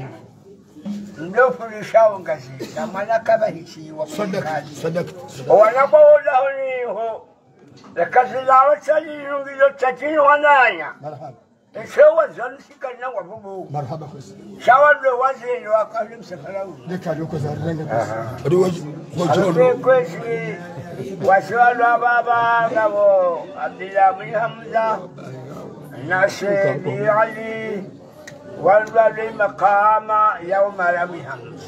Ndofu lishao ngazi Namana kaba hisi wa mkazi Sadak Wanako ola honiho Lakazi lawa chali yungilo chatini wananya Marhaba Shewa zanisika na wabubu Marhaba kwesi Shawa ndo wazini wakalim sefarawu Dekadi uko za renge kwesi kwesi Wasiwala baba Ngabo Abdillah Hamza ناشد علي والولي مقام يوم رمي همس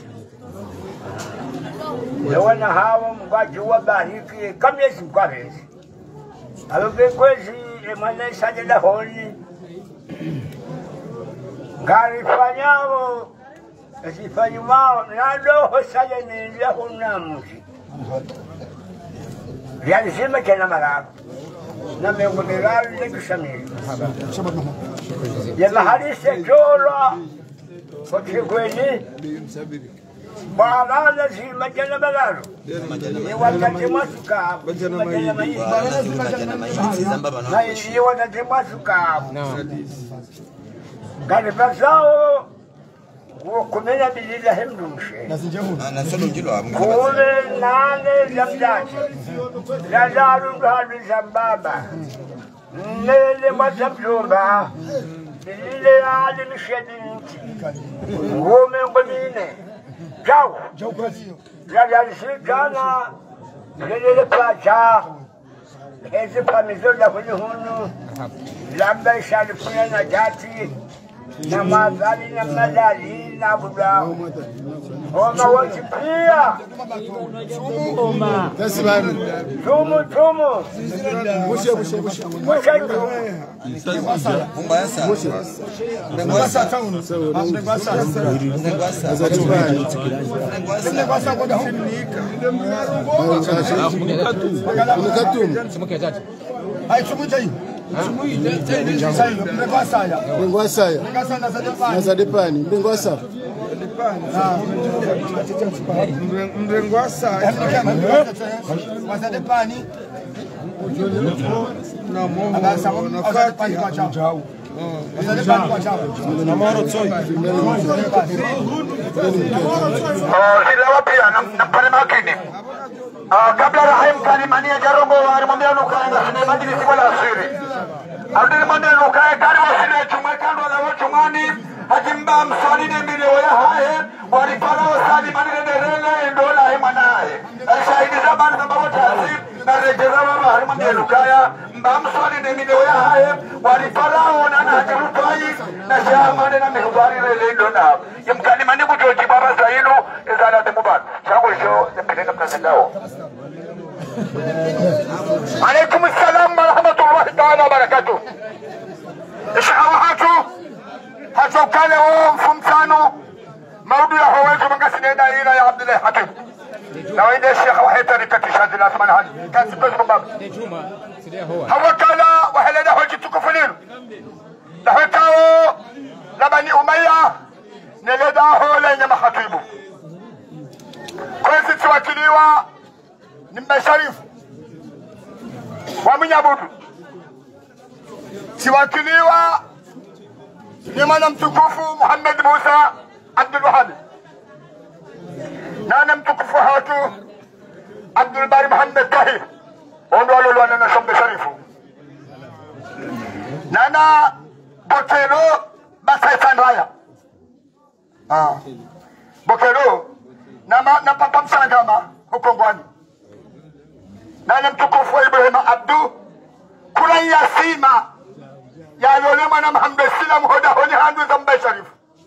لو انا هاوم قاجوا باهيكي كم يسم كويس ابو بكوزي ما ليس له هوني غاري فانياو Asifanye wao na roho saja ni ya unamuzi. Yalizima tena mara. Na mengo mirali ni kusamiri. Ya mahali sekora kwa kigweni. Bwana lazima tena mara. Ni wakati masuka. Na ni wakati masuka. Kani pasao kumenya bilila hemdumshe. Kule nane zamdachi. Lazaru dhali zambaba. Nele mazamzumba. Bilile ali mishedinti. Ngume ngomine. Jau. Lazaru sikana. Lele pacha. Ezi pamizo la kwenye hunu. Lamba ishali kuna na jati. Na madhali na madali na buda. Oma wote pia. Tumu tumu. Mushe mushe mushe. Mushe tumu. Mbasa. Mushe. Mbasa taunu. Mbasa. Mbasa. Mbasa kwa hunika. Unikatum. Simuke tatu. Hai sumutai. Mbengwasaya nazadepani mbengwasa mbengwasaya wazadepani silawa pia nampane makini kabla Rahim kalimania jarongo alimwambia nukaenda sine majlisi wala asiri Abdul Mande nukae gari wasine chumwe kando na wachumani hajimba msaline milio ya hae walipala wasali manine derele ndola hemanae shahidi zabani sababu tasir na rejeza wama halimwambia nukaya mba msaline milio ya hae walipala onana hajirutai na shahamane na mihubari rele ndona yamkalimani kujoji baba zainu ezala temubat changu isho yapeleka mnasendao عليكم السلام ورحمة الله تعالى وبركاته. إشعاراتو هاتو كان يوم فمتانو موضوع حوالي من قسنين إلى يا عبد الله حكيم. لو إن الشيخ وحيد طريقة شهادة لا ثمن هذه كان ستة من باب. هو كان وحلا له جتك فلين. له كاو لبني أمية نلداه لين ما خطيبه. كويس توكليوا نمبر شريف. Wamunyabudu siwakiliwa ni mwana mtukufu Muhammad Musa Abdul Wahab na mtukufu hatu Abdul Bari Muhammad Tahir ondo walolo na shombe sharifu nana bokero basaitan raya ah bokero na na papa msangama huko ngwani na mtukufu Ibrahim Abdu kula yasima ya yolema na Muhammad Salam hoda honi handu zamba sharif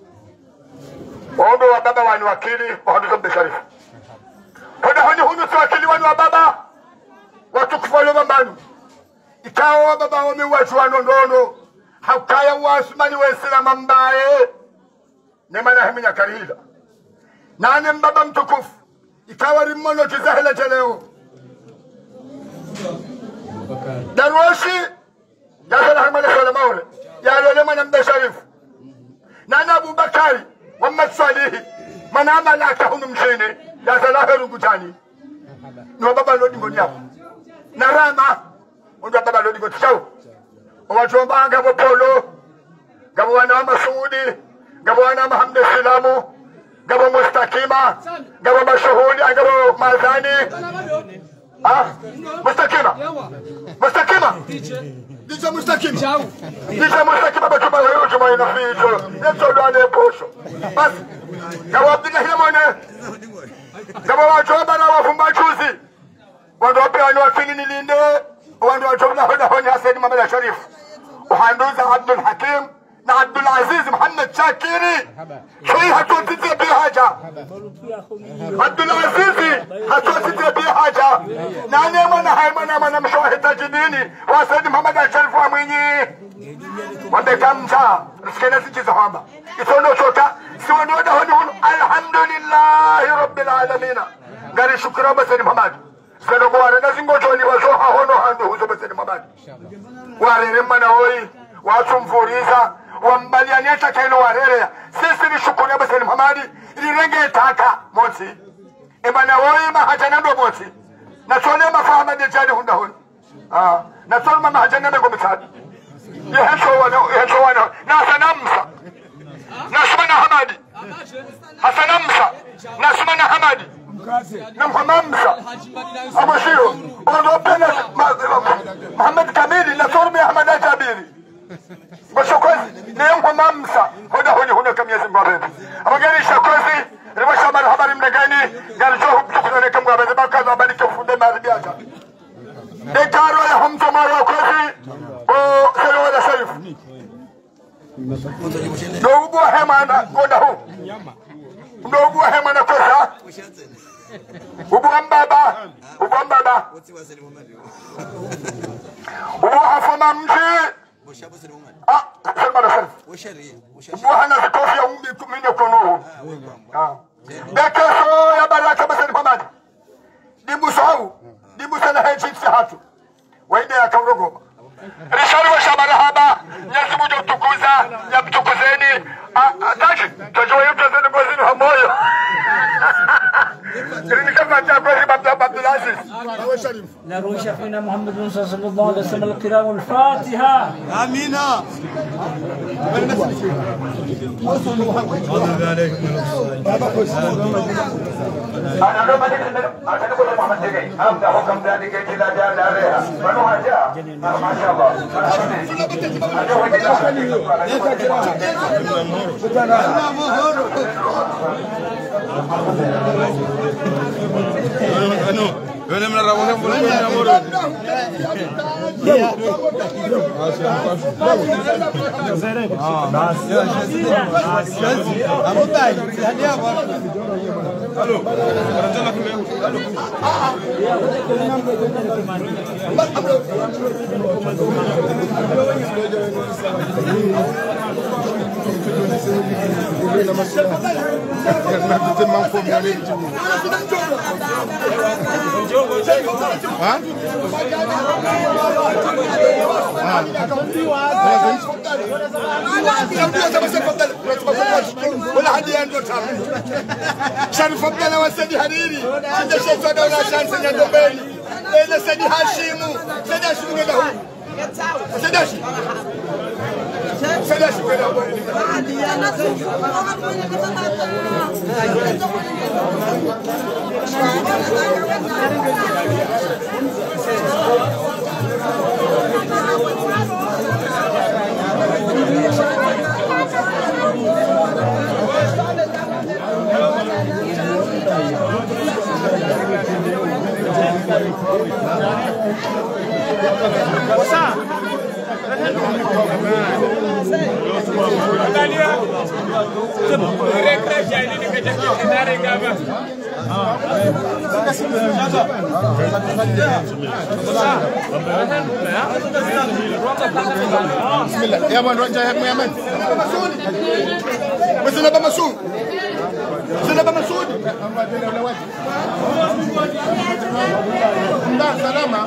ondo wa baba wani wakili hoda zamba sharif hoda honi hunu wakili wani wa baba watukufu wale mambanu ikawa baba wame watu wanondono hakaya wasmani wa Islam mbaye nemana heminya karida nane mbaba mtukufu ikawa rimono kizahela chaleo Darwashi ya Salah Malik al-Mawla ya Lolema na Mbe Sharif Nana Abu Bakari Muhammad Salihi manama laka hunu mshene ya Salah Rungutani Nwa baba lodi ngoni hapo na Rama unja baba lodi ngoti chao watu wamba ngabo Polo ngabo wana Masudi ngabo wana Muhammad Salamu ngabo Mustakima ngabo Mashuhudi ngabo Mazani Ah, mustakima. Mustakima. Dice mustakima. Dice mustakima ba chuma leo chuma ina ficho. Yeso ndo ane posho. Bas. Kawa Abdullah Yamone. Kawa watu bana wafumba chuzi. Wando pia ni wafini nilinde. Wando watu na hoda honya Said Muhammad Sharif. Uhanduza Abdul Hakim na Abdul Aziz Muhammad Shakiri شيء هتوتي بيه حاجة عبد العزيز هتوتي بيه حاجة ناني منا هاي منا منا مشوهد تجديني واسد محمد الشريف واميني وانده كامشا رسكنا سيجي زهامة يسونو شوكا سونو دهنون الحمد لله رب العالمين قال شكرا بسني محمد سنو قوارنا زنگو جوني وشوها هونو هاندو هزو بسني محمد واري رمنا هوي واتم فوريزا wambalianyesha kaino warere sisi ni shukuru basi ni Muhammadi ilirenge taka mosi ebana woi mahajana ndo mosi na sone mafahama de jadi hunda hon ah na sone mahajana ndo mtadi yehesho wana yehesho wana na sanamsa na sumana Hamadi hasanamsa na sumana Hamadi na Muhammamsa abashiro ondo pena Muhammad Kamili na sone Ahmad Jabiri بشكوزي نيم همامسا هدا هوني هنا كم يزن قابل أما قالي شكوزي ربا شامل حباري منقاني قال جوه بتخذني كم قابل ما كذا بني كفون دي ماري بياجا ديكارو يهم تمارو كوزي و سلو ولا سيف نوبو همانا قده نوبو همانا كوزا وبو أمبابا وبو أمبابا وبو حفمامشي ah sema na washari bwana zikofi ya umbi kumine kono ah bekeso ya baraka basi Muhammad dibu sawu dibu sana hechi hatu waende akaurogoma rishari wa shamarahaba nyasi mujo tukuza ya mtukuzeni ataji tajua yote zeni bozini hamoyo نروي شيخنا محمد صلى الله عليه وسلم القراءة والفاتحة. آمين. Anu, yo من الرابطين بقولون يا مورو. ولا حد ينظر شان فضل وسدي حريري سيدي شيخ دوله شان سيدي دوبيني إلى سيدي هاشيمو سيدي شنو كده سيدي سيدي شنو كده بسم الله يا من رجع يا من بس انا بمسعود بس انا بمسعود لا سلامة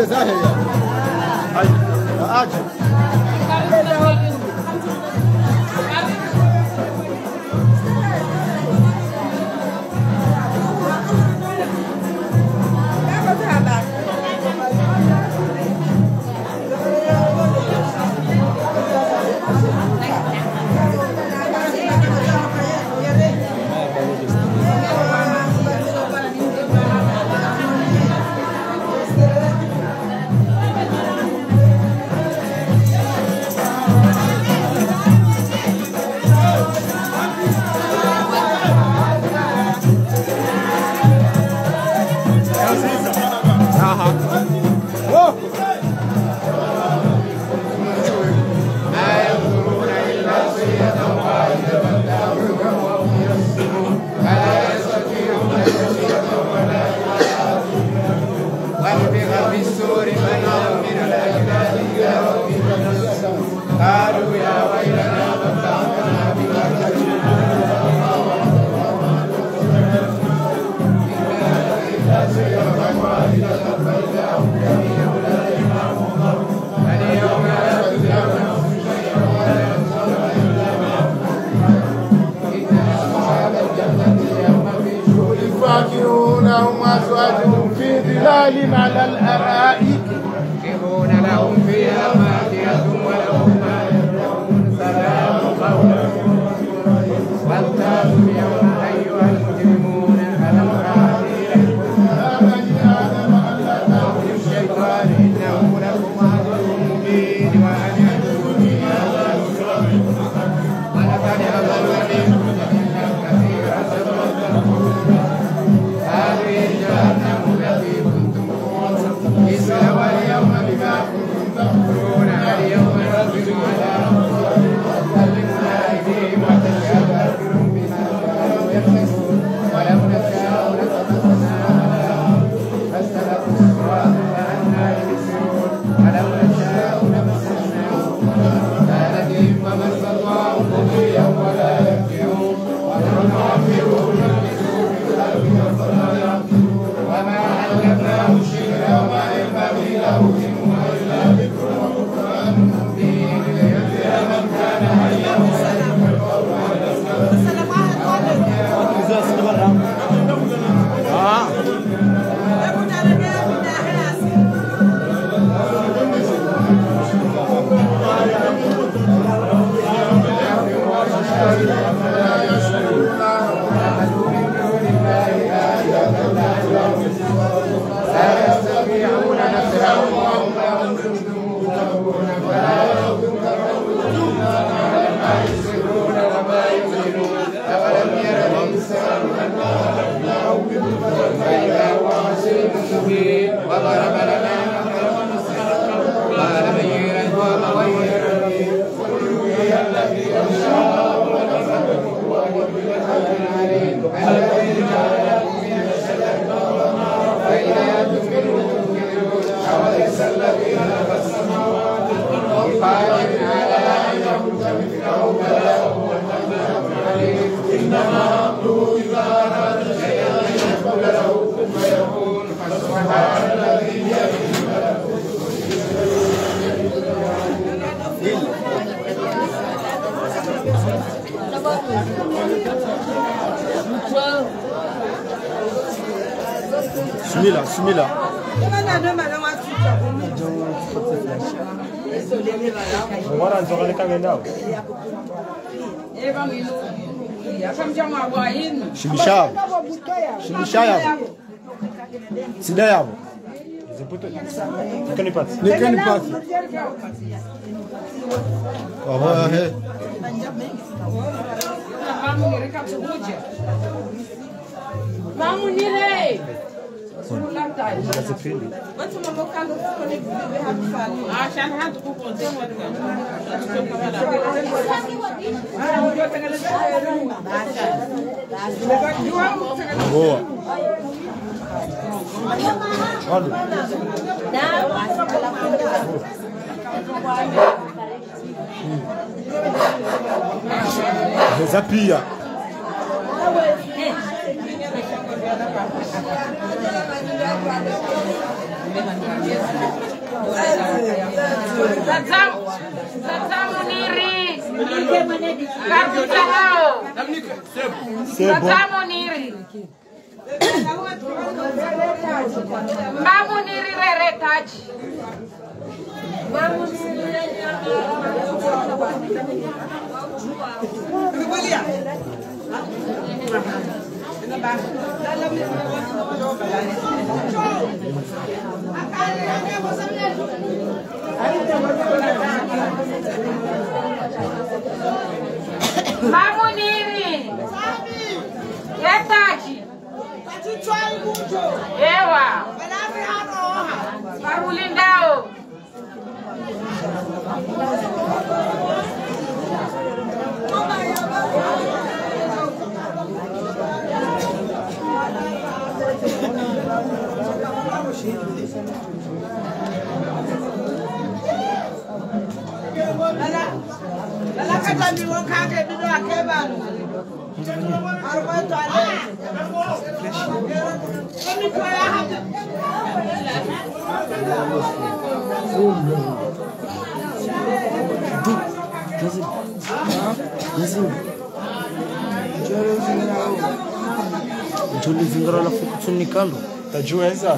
zahe ya. Hai. Aje. هم أزواجهم في ظلال على الأرائك يكون لهم فيها فاكهة ولهم ما يدعون سلام قولا وابتغوا اليوم أيها المجرمون ألم أعد إليكم يا بني آدم ألا تعبدوا الشيطان إنه لكم عدو مبين وأن اعبدوني هذا صراط ولقد أضل منكم جبلا كثيرا هذه جهنم التي كنتم اصلوها اليوم بما كنتم تكفرون اليوم نختم على وتكلمنا ايديهم وتشهد ارجلهم بما كانوا يكسبون ولو نشاء لطمسنا على فاستبقوا الصراط فأنى يبصرون ولو نشاء لمسخناهم فناديهم فما استطاعوا مضيا ولا يرجعون ونعمرهم نكسوه في الارض وما علمناه الشعر وما ينبغي له إن هو إلا ذكر وقرآن مبين لينذر من كان حيا ويحيى القوم يستطيعون نصرهم وهم أنفسهم كافرون فلا يحزنك قولهم على ما يسرون وما يعلنون أولم ير الإنسان أنا خلقناه بنطفة فإذا هو خصيم مبين وضرب لنا مثلا قال من يهد وغير الدين قل هي التي يشاء ونفخ ويبلغ عليم الذي جعل لكم من الشجر فإذا تؤمنون أوليس الذي خلق السماوات بقادر على أن يخلق مثله بلى وهو الخلاق العليم إنما أمره إذا أراد شيئا أن يقول له كن فيكون فسبحان الذي بيده ملكوت Bismillah, bismillah. Bora nzokale kangenda. Shibishao. Shibishao. Sida yabo. Nikeni pati. Nikeni pati. Aba he. Vamos nile. Watu mambo kando kwenye bibi hafali. Ah, shana hatu kukonde watu. Boa. Olha. Desapia. Tatamu niri. Kabuta hao. Tatamu niri. Mamu niri rere taji. Mamu niri Mamu niri. Yetaji. Ewa. Marulindao. Lala kata miwon kake bido akeba no. Arba to ale. Kemi to ya hatu. Kazim. Kazim. Joli zingara la fuku tunikalo. Tajua eza.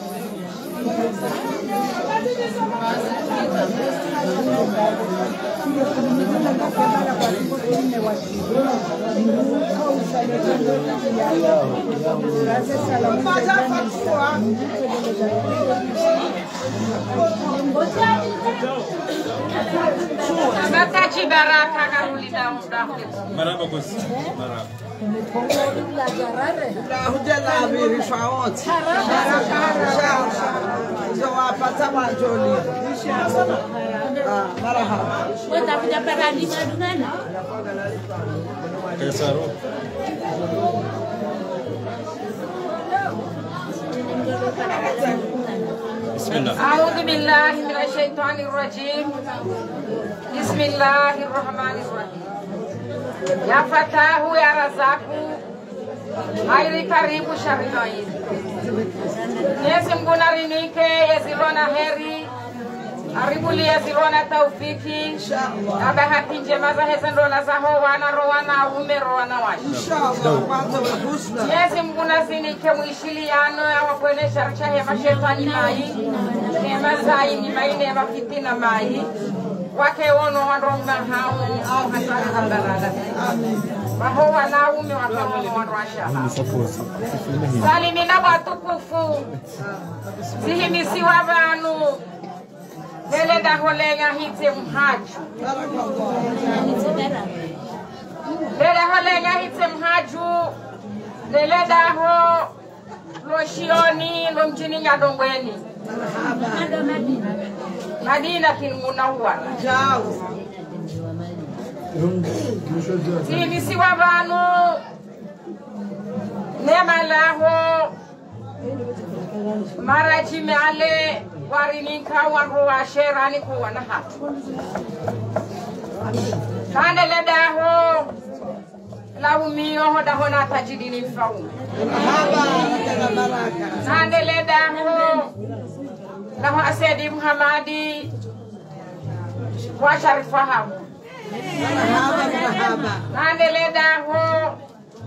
Abatachi baraka karulida umdahde. Maraba kosi. Maraba. Hujala biri faot. Jawapata majoli. Ah, marahaba. Wata kuja perani madungana. Kesaro. أعوذ بالله من الشيطان الرجيم. بسم الله الرحمن الرحيم. يا فتاه يا رزاق خير قريب شر بعيد. نسم بنارينيك يزيلونا هيري Aribuli yazilona taufiki inshallah abahati njema za hezendona za wana rowana ume rowana washi inshallah kwanza wahusna Yesu mgunazini ke mwishiliano ya wakwene sharcha he mashetani mai nema zai ni maine mafitina mai wake wono wanronga hao au hatana habalala baho wana ume wakawono wanrasha salimi na watukufu zihimisiwa banu Leleda holenga hite mhaju. Leleda holenga hite mhaju. Leleda ho loshioni lomjini nyadongweni. Madina kilmunawwar. Jao. Sini wabanu. Nema laho. Maraji meale. Warininka wanruwa sherani kuwa na hatu. Kande leda ho la umiyo ho da hona tajidini mfaume. Kande leda ho la ho asedi Muhammadi wa sharifa hamu. Kande leda ho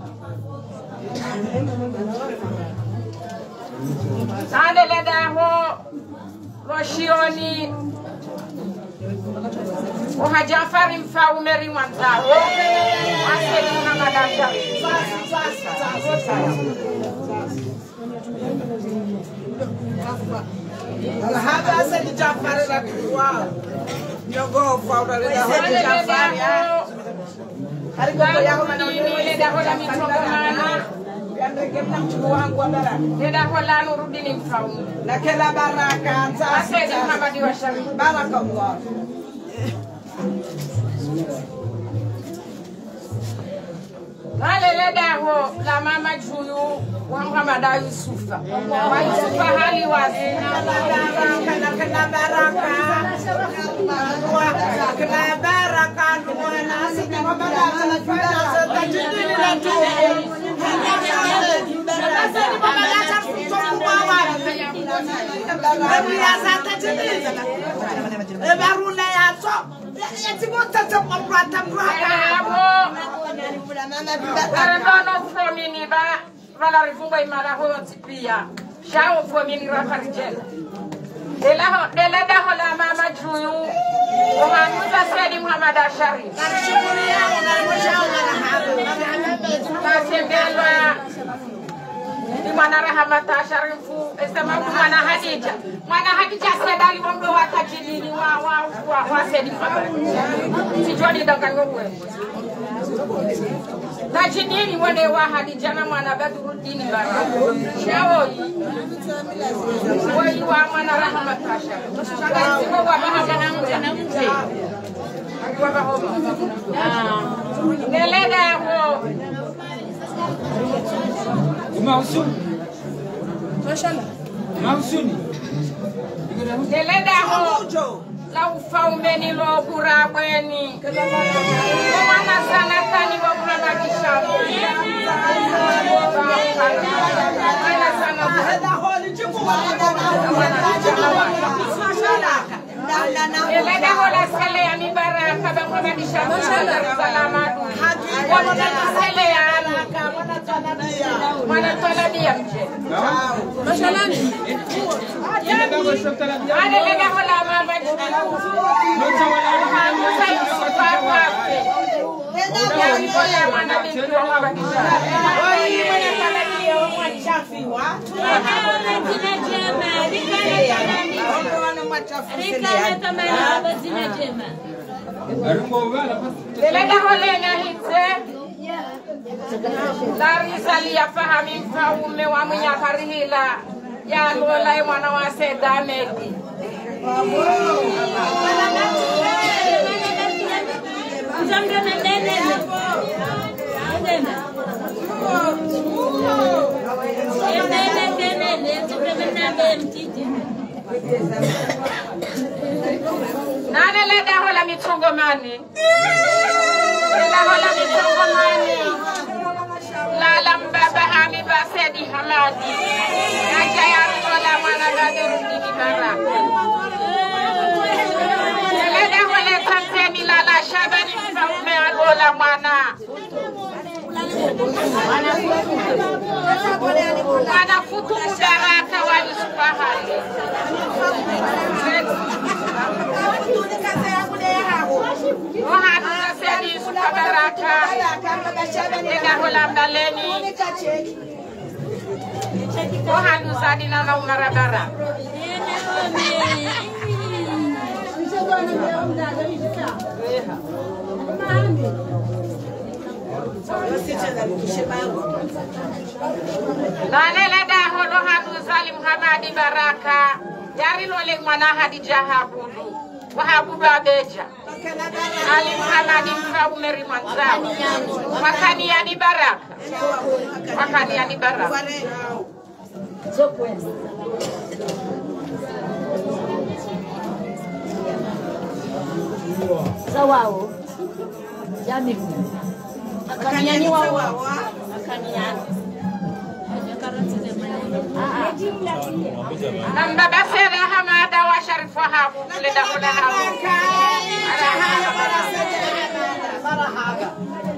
Kande leda ho Roshioni Oha Jafari mfaume riwanzao Aseli na madasha Alhaba aseli Jafari la kuwa Yogo fauda leda aseli Jafari Hariko yako manawini leda hola mitogomana Leda hola nurudini mfaume Nakela baraka Asedi Muhammadi wa shari Baraka Allah Nale leda ho la mama juyu wa Muhammada Yusufa Wa Yusufa hali wazi Nakela baraka Nakela baraka Nuwana asidi Muhammada Yusufa Tajidini la tuwe Asedi Muhammada Yusufa Mwana Rahamata Sharifu esema mwana Hadija mwana Hadija sedali wambo watajilini wa wa wa wa sedi mabari sijoni danganyo wewe tajilini wale wa Hadija na mwana Badruddin bara shawo wali wa mwana Rahamata Sharifu shanga siko wa bahama na mzee na mzee kwa bahoma ah neleda yako Mausuni. Mashallah. Mausuni. Deleda ho. La ufaume ni lo bura bweni. Mwana sana kani wa bura bakisha. Mwana sana deleda ho ni chiku wa deleda ho la sele ya mibaraka ba bura bakisha. Salama. Mwana sele ya Mana tola dia mje. Mashalani. Ada lega hola mama. Nota wala hamu sai supa. Ya ibola mana bitu mama kisha. Oi mana tola dia mwa chafi wa. Zina jema. Wana mwa chafi. Rika tamana zina jema. Arumbo wala pas. Lega hola ngahitse. Larisa liya fahami mfaume wa mnyakarihila ya lola mwana wa Seda Medi. Nane leda hola mitongomani. Leda hola mitongomani. Lalam baba hami basedi hamadi aja ya rola mana Badruddin bara leda wala tamteni lala shabani mfaume rola mana mana futu mudaraka wa Yusufahali Ohadu nasedi Yusufabaraka Ega hola mdaleni Ohadu zadina na umarabara Nanele da holo hadu zalim Hamadi Baraka Yari lole mwana Hadija Habulu Wahabu Babeja Ali Muhammadi Mfaume Rimanzao Wakani ya ni Baraka Wakani ya ni Baraka Zawao Jamii Akaniani wao Akaniani Namba basera Hamada wa Sharifu Habu Leda hula Habu Marahaba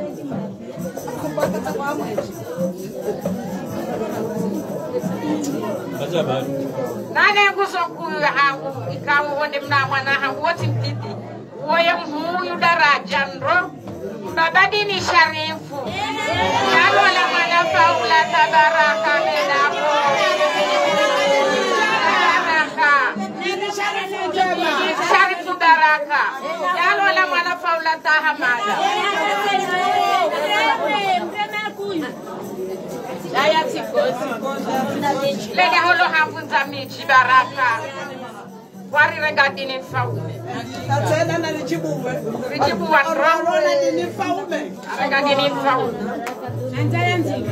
Nane nguzo kuyu hangu ikamu wende mna mwana hangu woti mtiti Woye mhuyu daraja nro Mbabadini Sharifu Yalo la mwana faula tabaraka Medapo Sharifu Baraka Yalo la mwana faula tahamada Daya tikozi Lega holo hafunza michi Baraka Wari regadini mfaume Tatena na rijibuwe Rijibuwa nro Regadini mfaume Regadini mfaume Anjaya njiga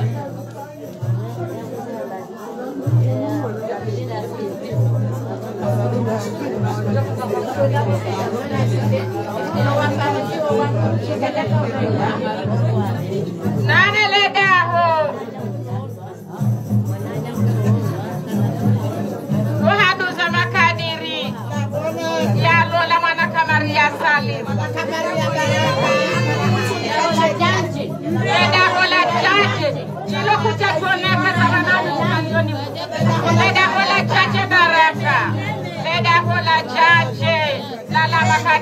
Nane lega ho Wahadu zama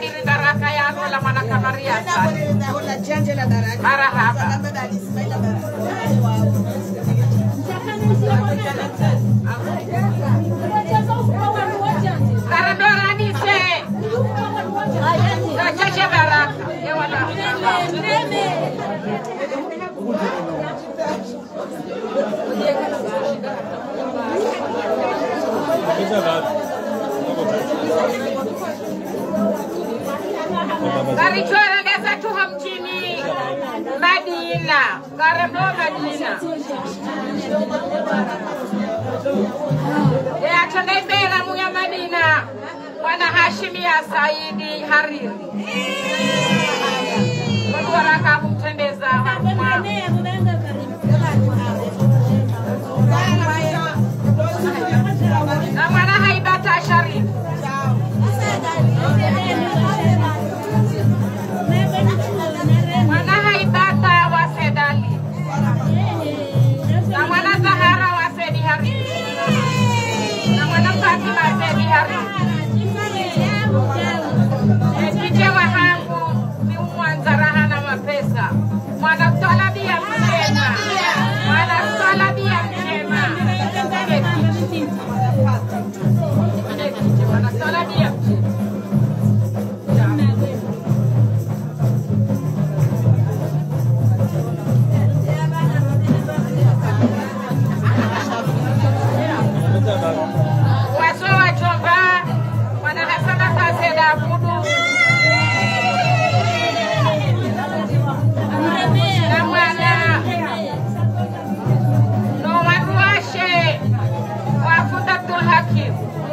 kadiri baraka yako la mwana Kamaria asante. Marahaba. Karadora nise. Rachache baraka. Ewana. Karichora desa tu hamchini Madina, Karembo Madina. Ya tunebera muya Madina, wana Hashimia Saidi Hariri. Wadwara kumtembeza hapa. Na mwana Haibata Sharif. Mwana Haibata wa Sedali. Na mwana Zahara wa Sedi Hari. Na mwana Fatima Sedi Hari. Ekije wa hangu ni umwanzaraha na mapesa. Mwana Mtolabia mchema. Mwana Mtolabia mchema. Mwana Mtolabia mchema. Waso wa chomba wana hasana kaseda fudu na mwana no waruashe wafuta tulhakim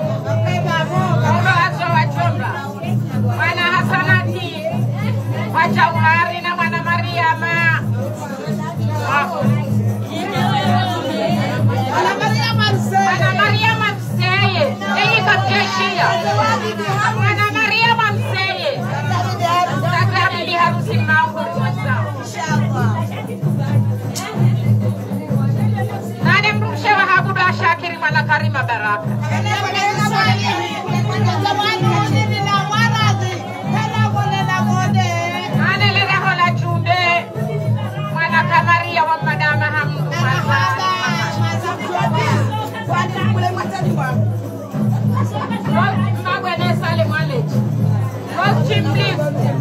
waso wa chomba wana hasanati wacha uhari na mwana Mariama Ana Maria Mamseye, yeye kakeshia. Ana Maria Mamseye. Sasa bibi harusi mambo kwanza. Nani mrushe wa Habu da Shakiri mwana Karima Baraka. Ana lele hola chumbe. Mwana Kamaria wa madama hamu. Magwene sale mwale. Rose chimli.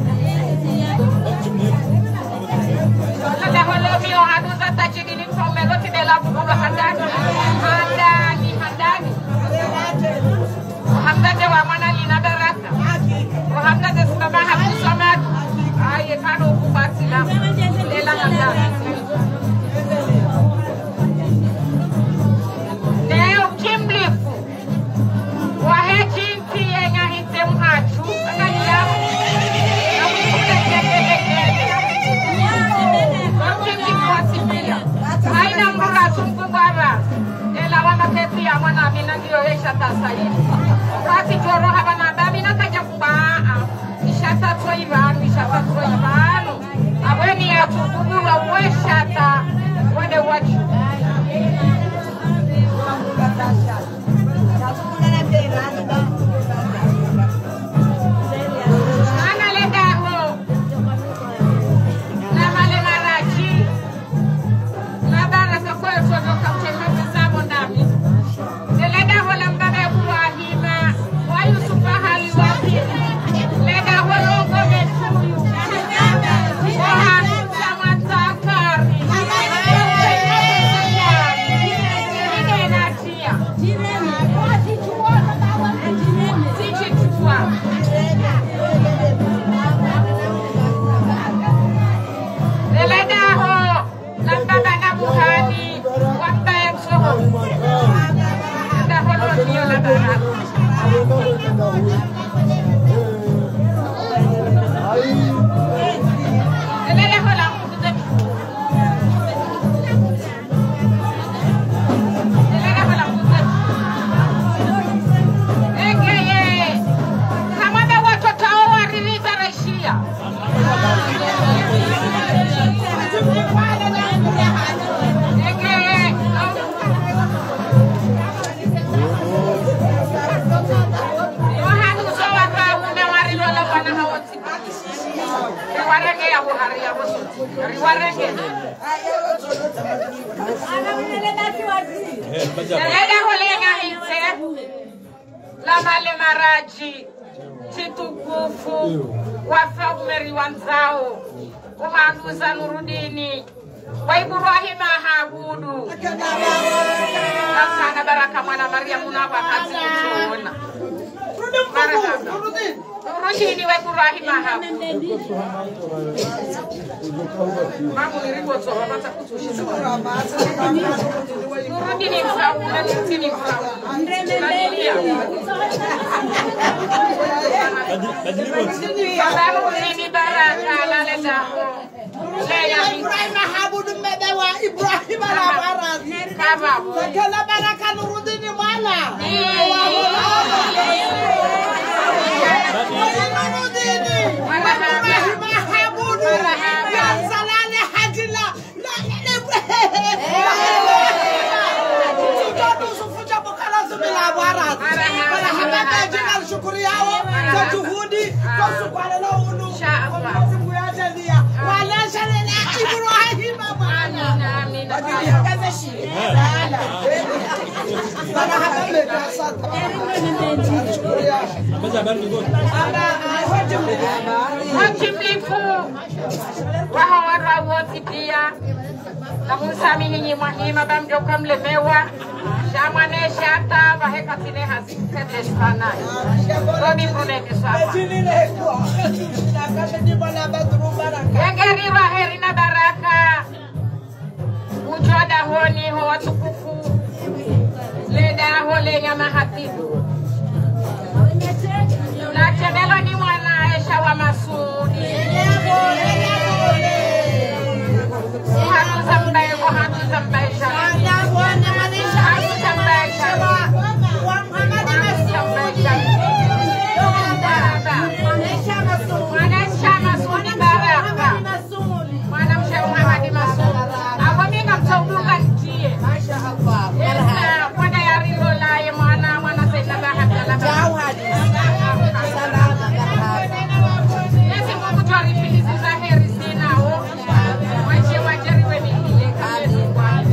Nada holo mio haduza tachigini fome roti de la buga handani. Handani, handani. Hamdate wa mwana lina baraka. Hamdate sibaba habu samad. Aye kano kubati la. Lela handani. Neo kimlifu. Waheji ntiye ngahite mhachu. Angalia. Haina mbura sumkubaba. Ela wana kesi ya mwana amina ngiyo hesha tasayini. Rasi joro haba na babi na kaja kubaa. Ishata tuwa ibanu, ishata tuwa ibanu. Aweni ya tukubura uweshata. Wade wachu. Ana leda ho. Na male marachi. Na bara kakwe chozo kamchema zabo ndami. Leda ho la mbabe kuwahima. Wa Yusufa hali wapi. Leda ho longo metuyu. Wa sama takari. Wahanu sawa kwa Eleda holenga hitse la male maraji titukufu wafa umeri wanzao umanuza Nurudini wa Ibrahima Habudu na baraka mwana Mariamu na wakati tuona Nurudini wa Ibrahima Habudu mamu nilipotoa hata kutushiza Nurudini mfau na Nurudini mfau Nurudini baraka la ledaho Ibrahima Habudu medewa Ibrahima la barazi kala baraka Nurudini mwana Nurudini Ibrahima Habudu ya salale hajila la tusufuja bukala zumila barazi para hababa jina shukuri yao kwa juhudi kwa sukwana na unu kwa kuyajalia wala shalala Ibrahima mwana amin amin kaza shi para hababa kasa shukuri yao Hojimlifu wahawara wote pia na musami nyinyi mwahima bamjoka mlemewa shamane shata waheka tine hazikete sana Robi mruneke sama Yengeri waheri na baraka ujoda honi ho watukufu leda hole nyama hatibu na chemelo ni mwana Aisha wa Masudi Hatu sambaye ko hatu sambaye shara Hatu sambaye shara Mwana Shama Sudi baraka Mwana mshe Muhammadi Masudi Ako minga msaudunga nchie Mwana ya rilo laye mwana mwana Sayyidina Bahabda la Jawadi Yesi mungu tuwari filizi za heri sina o Wache wajeri we mihile kame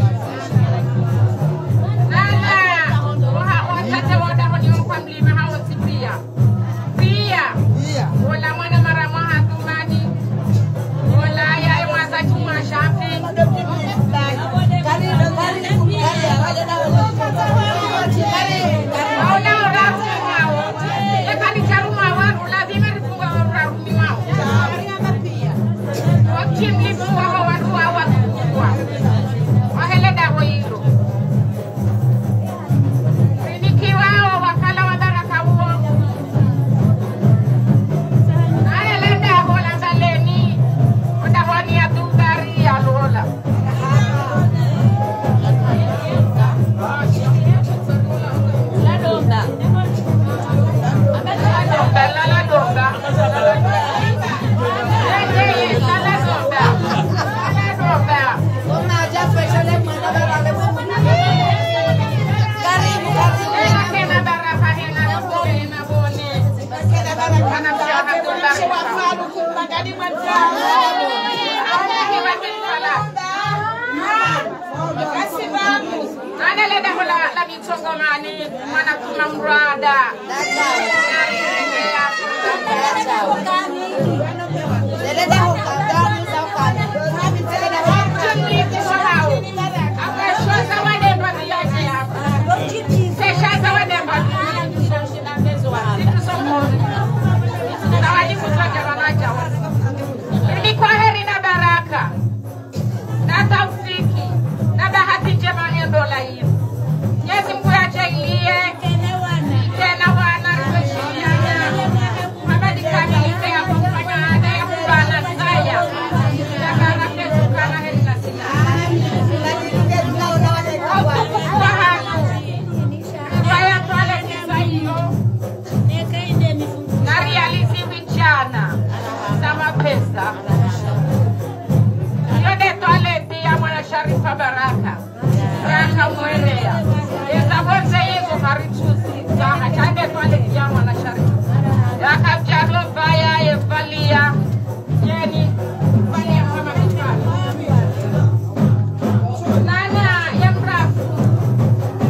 Nana Watate wada honi mkwa mlime hao sipia Pia Wala mwana mara mwaha tumani Wala ya mwaza chuma shafi Wala urafu mao Lekani charuma waru lazima rifunga warumi mao Wakimlifu waho watu wa wakukua Wahele daho hilo Riniki wao wakala wa baraka uo Nahele daho langaleni Odahoni ya tubari ya lola La donga La donga la mitongomani mana kuma mrada Kwa heri na baraka na taufiki na bahati njema endola hiyo Mwenyezi Mungu ajalie tena wana rejeshia Muhammad kamili ya kufanya ada ya kubana saya na baraka tukana heri na sina kwa hanu Raya pale kisa hiyo na realizi vichana sama pesa Yode toaleti ya mwana Sharifa Baraka Baraka mwelea Yeza bonze hizo karituzi Zaha chande toaleti ya mwana Sharifa Yaka mjalo vaya yevalia Yeni Valia kama mchali Nana ya mrafu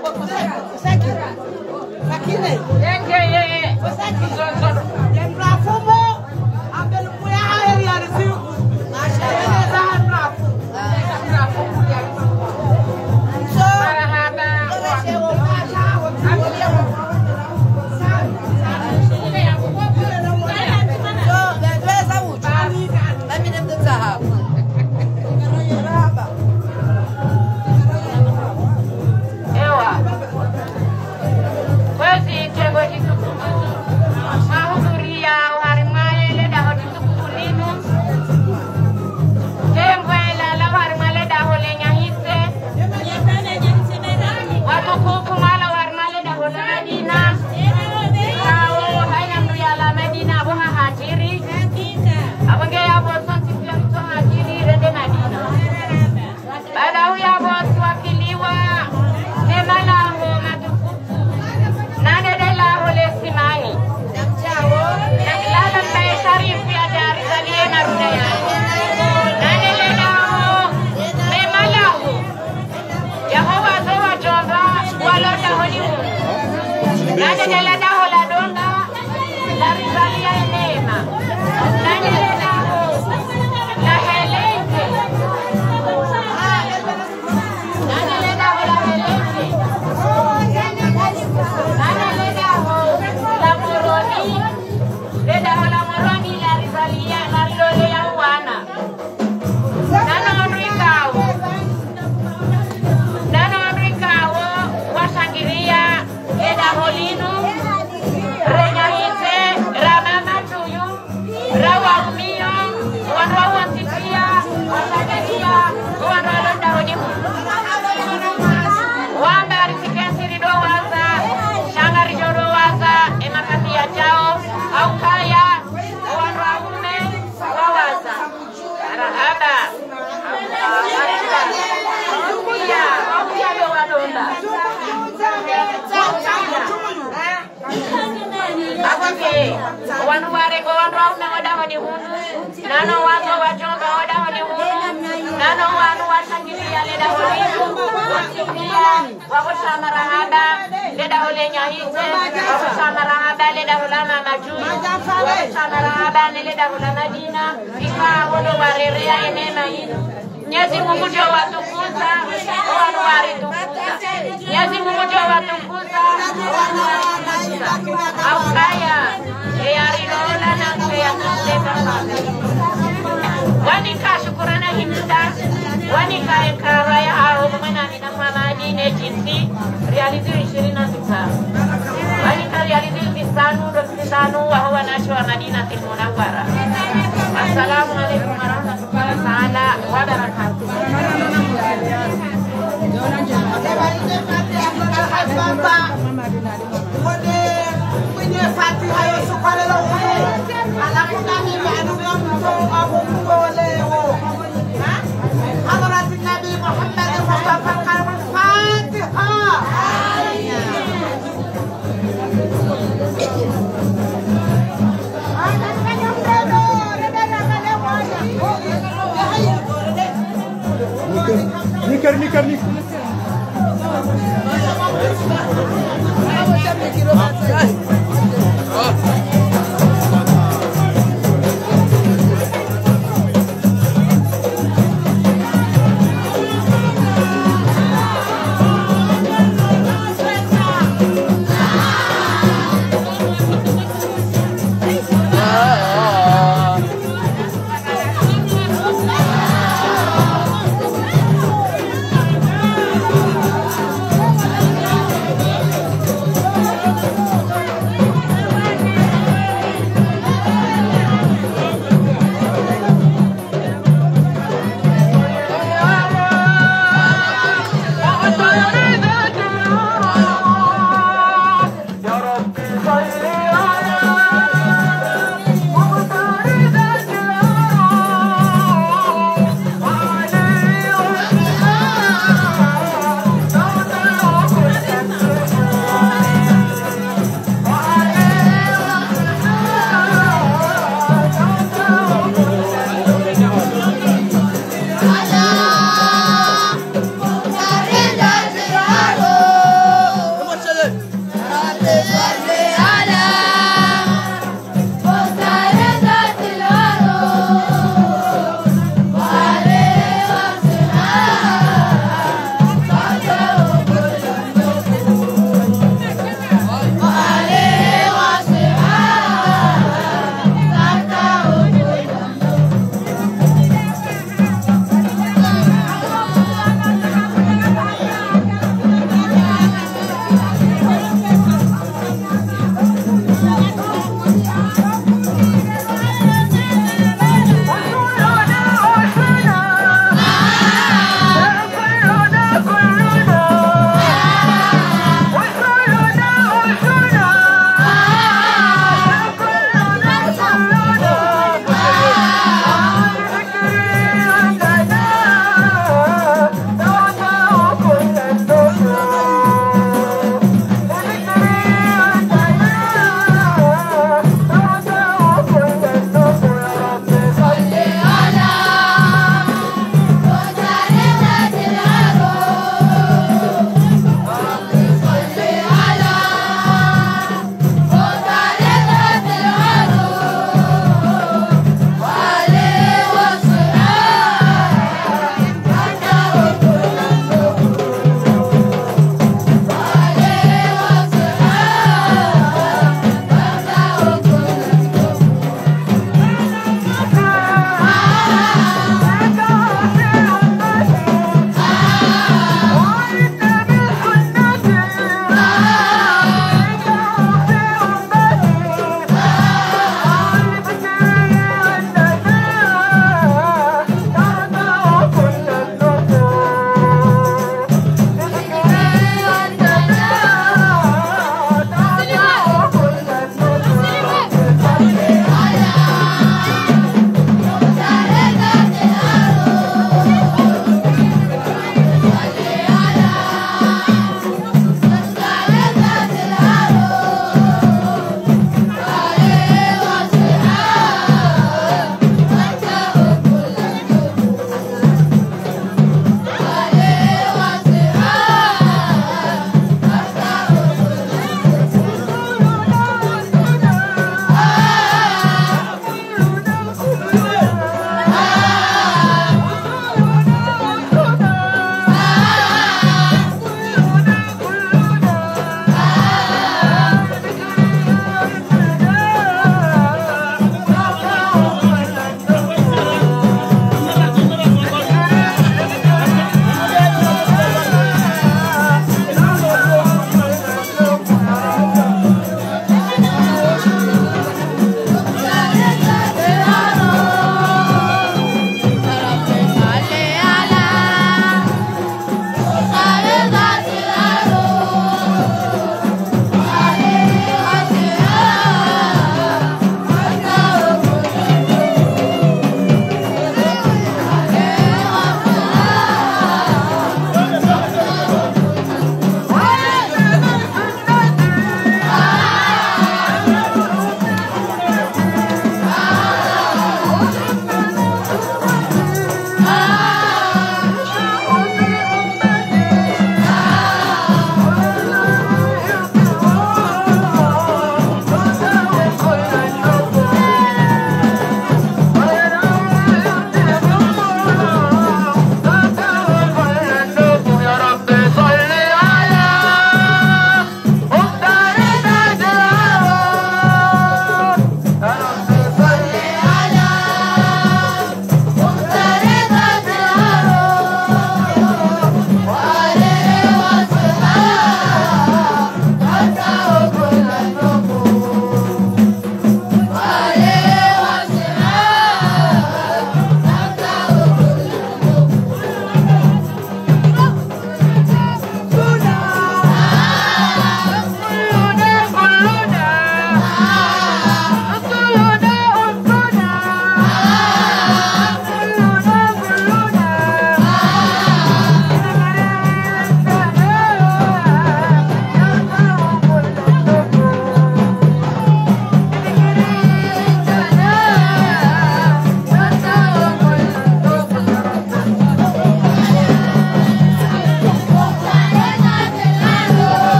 Nikar, nikar, nikar.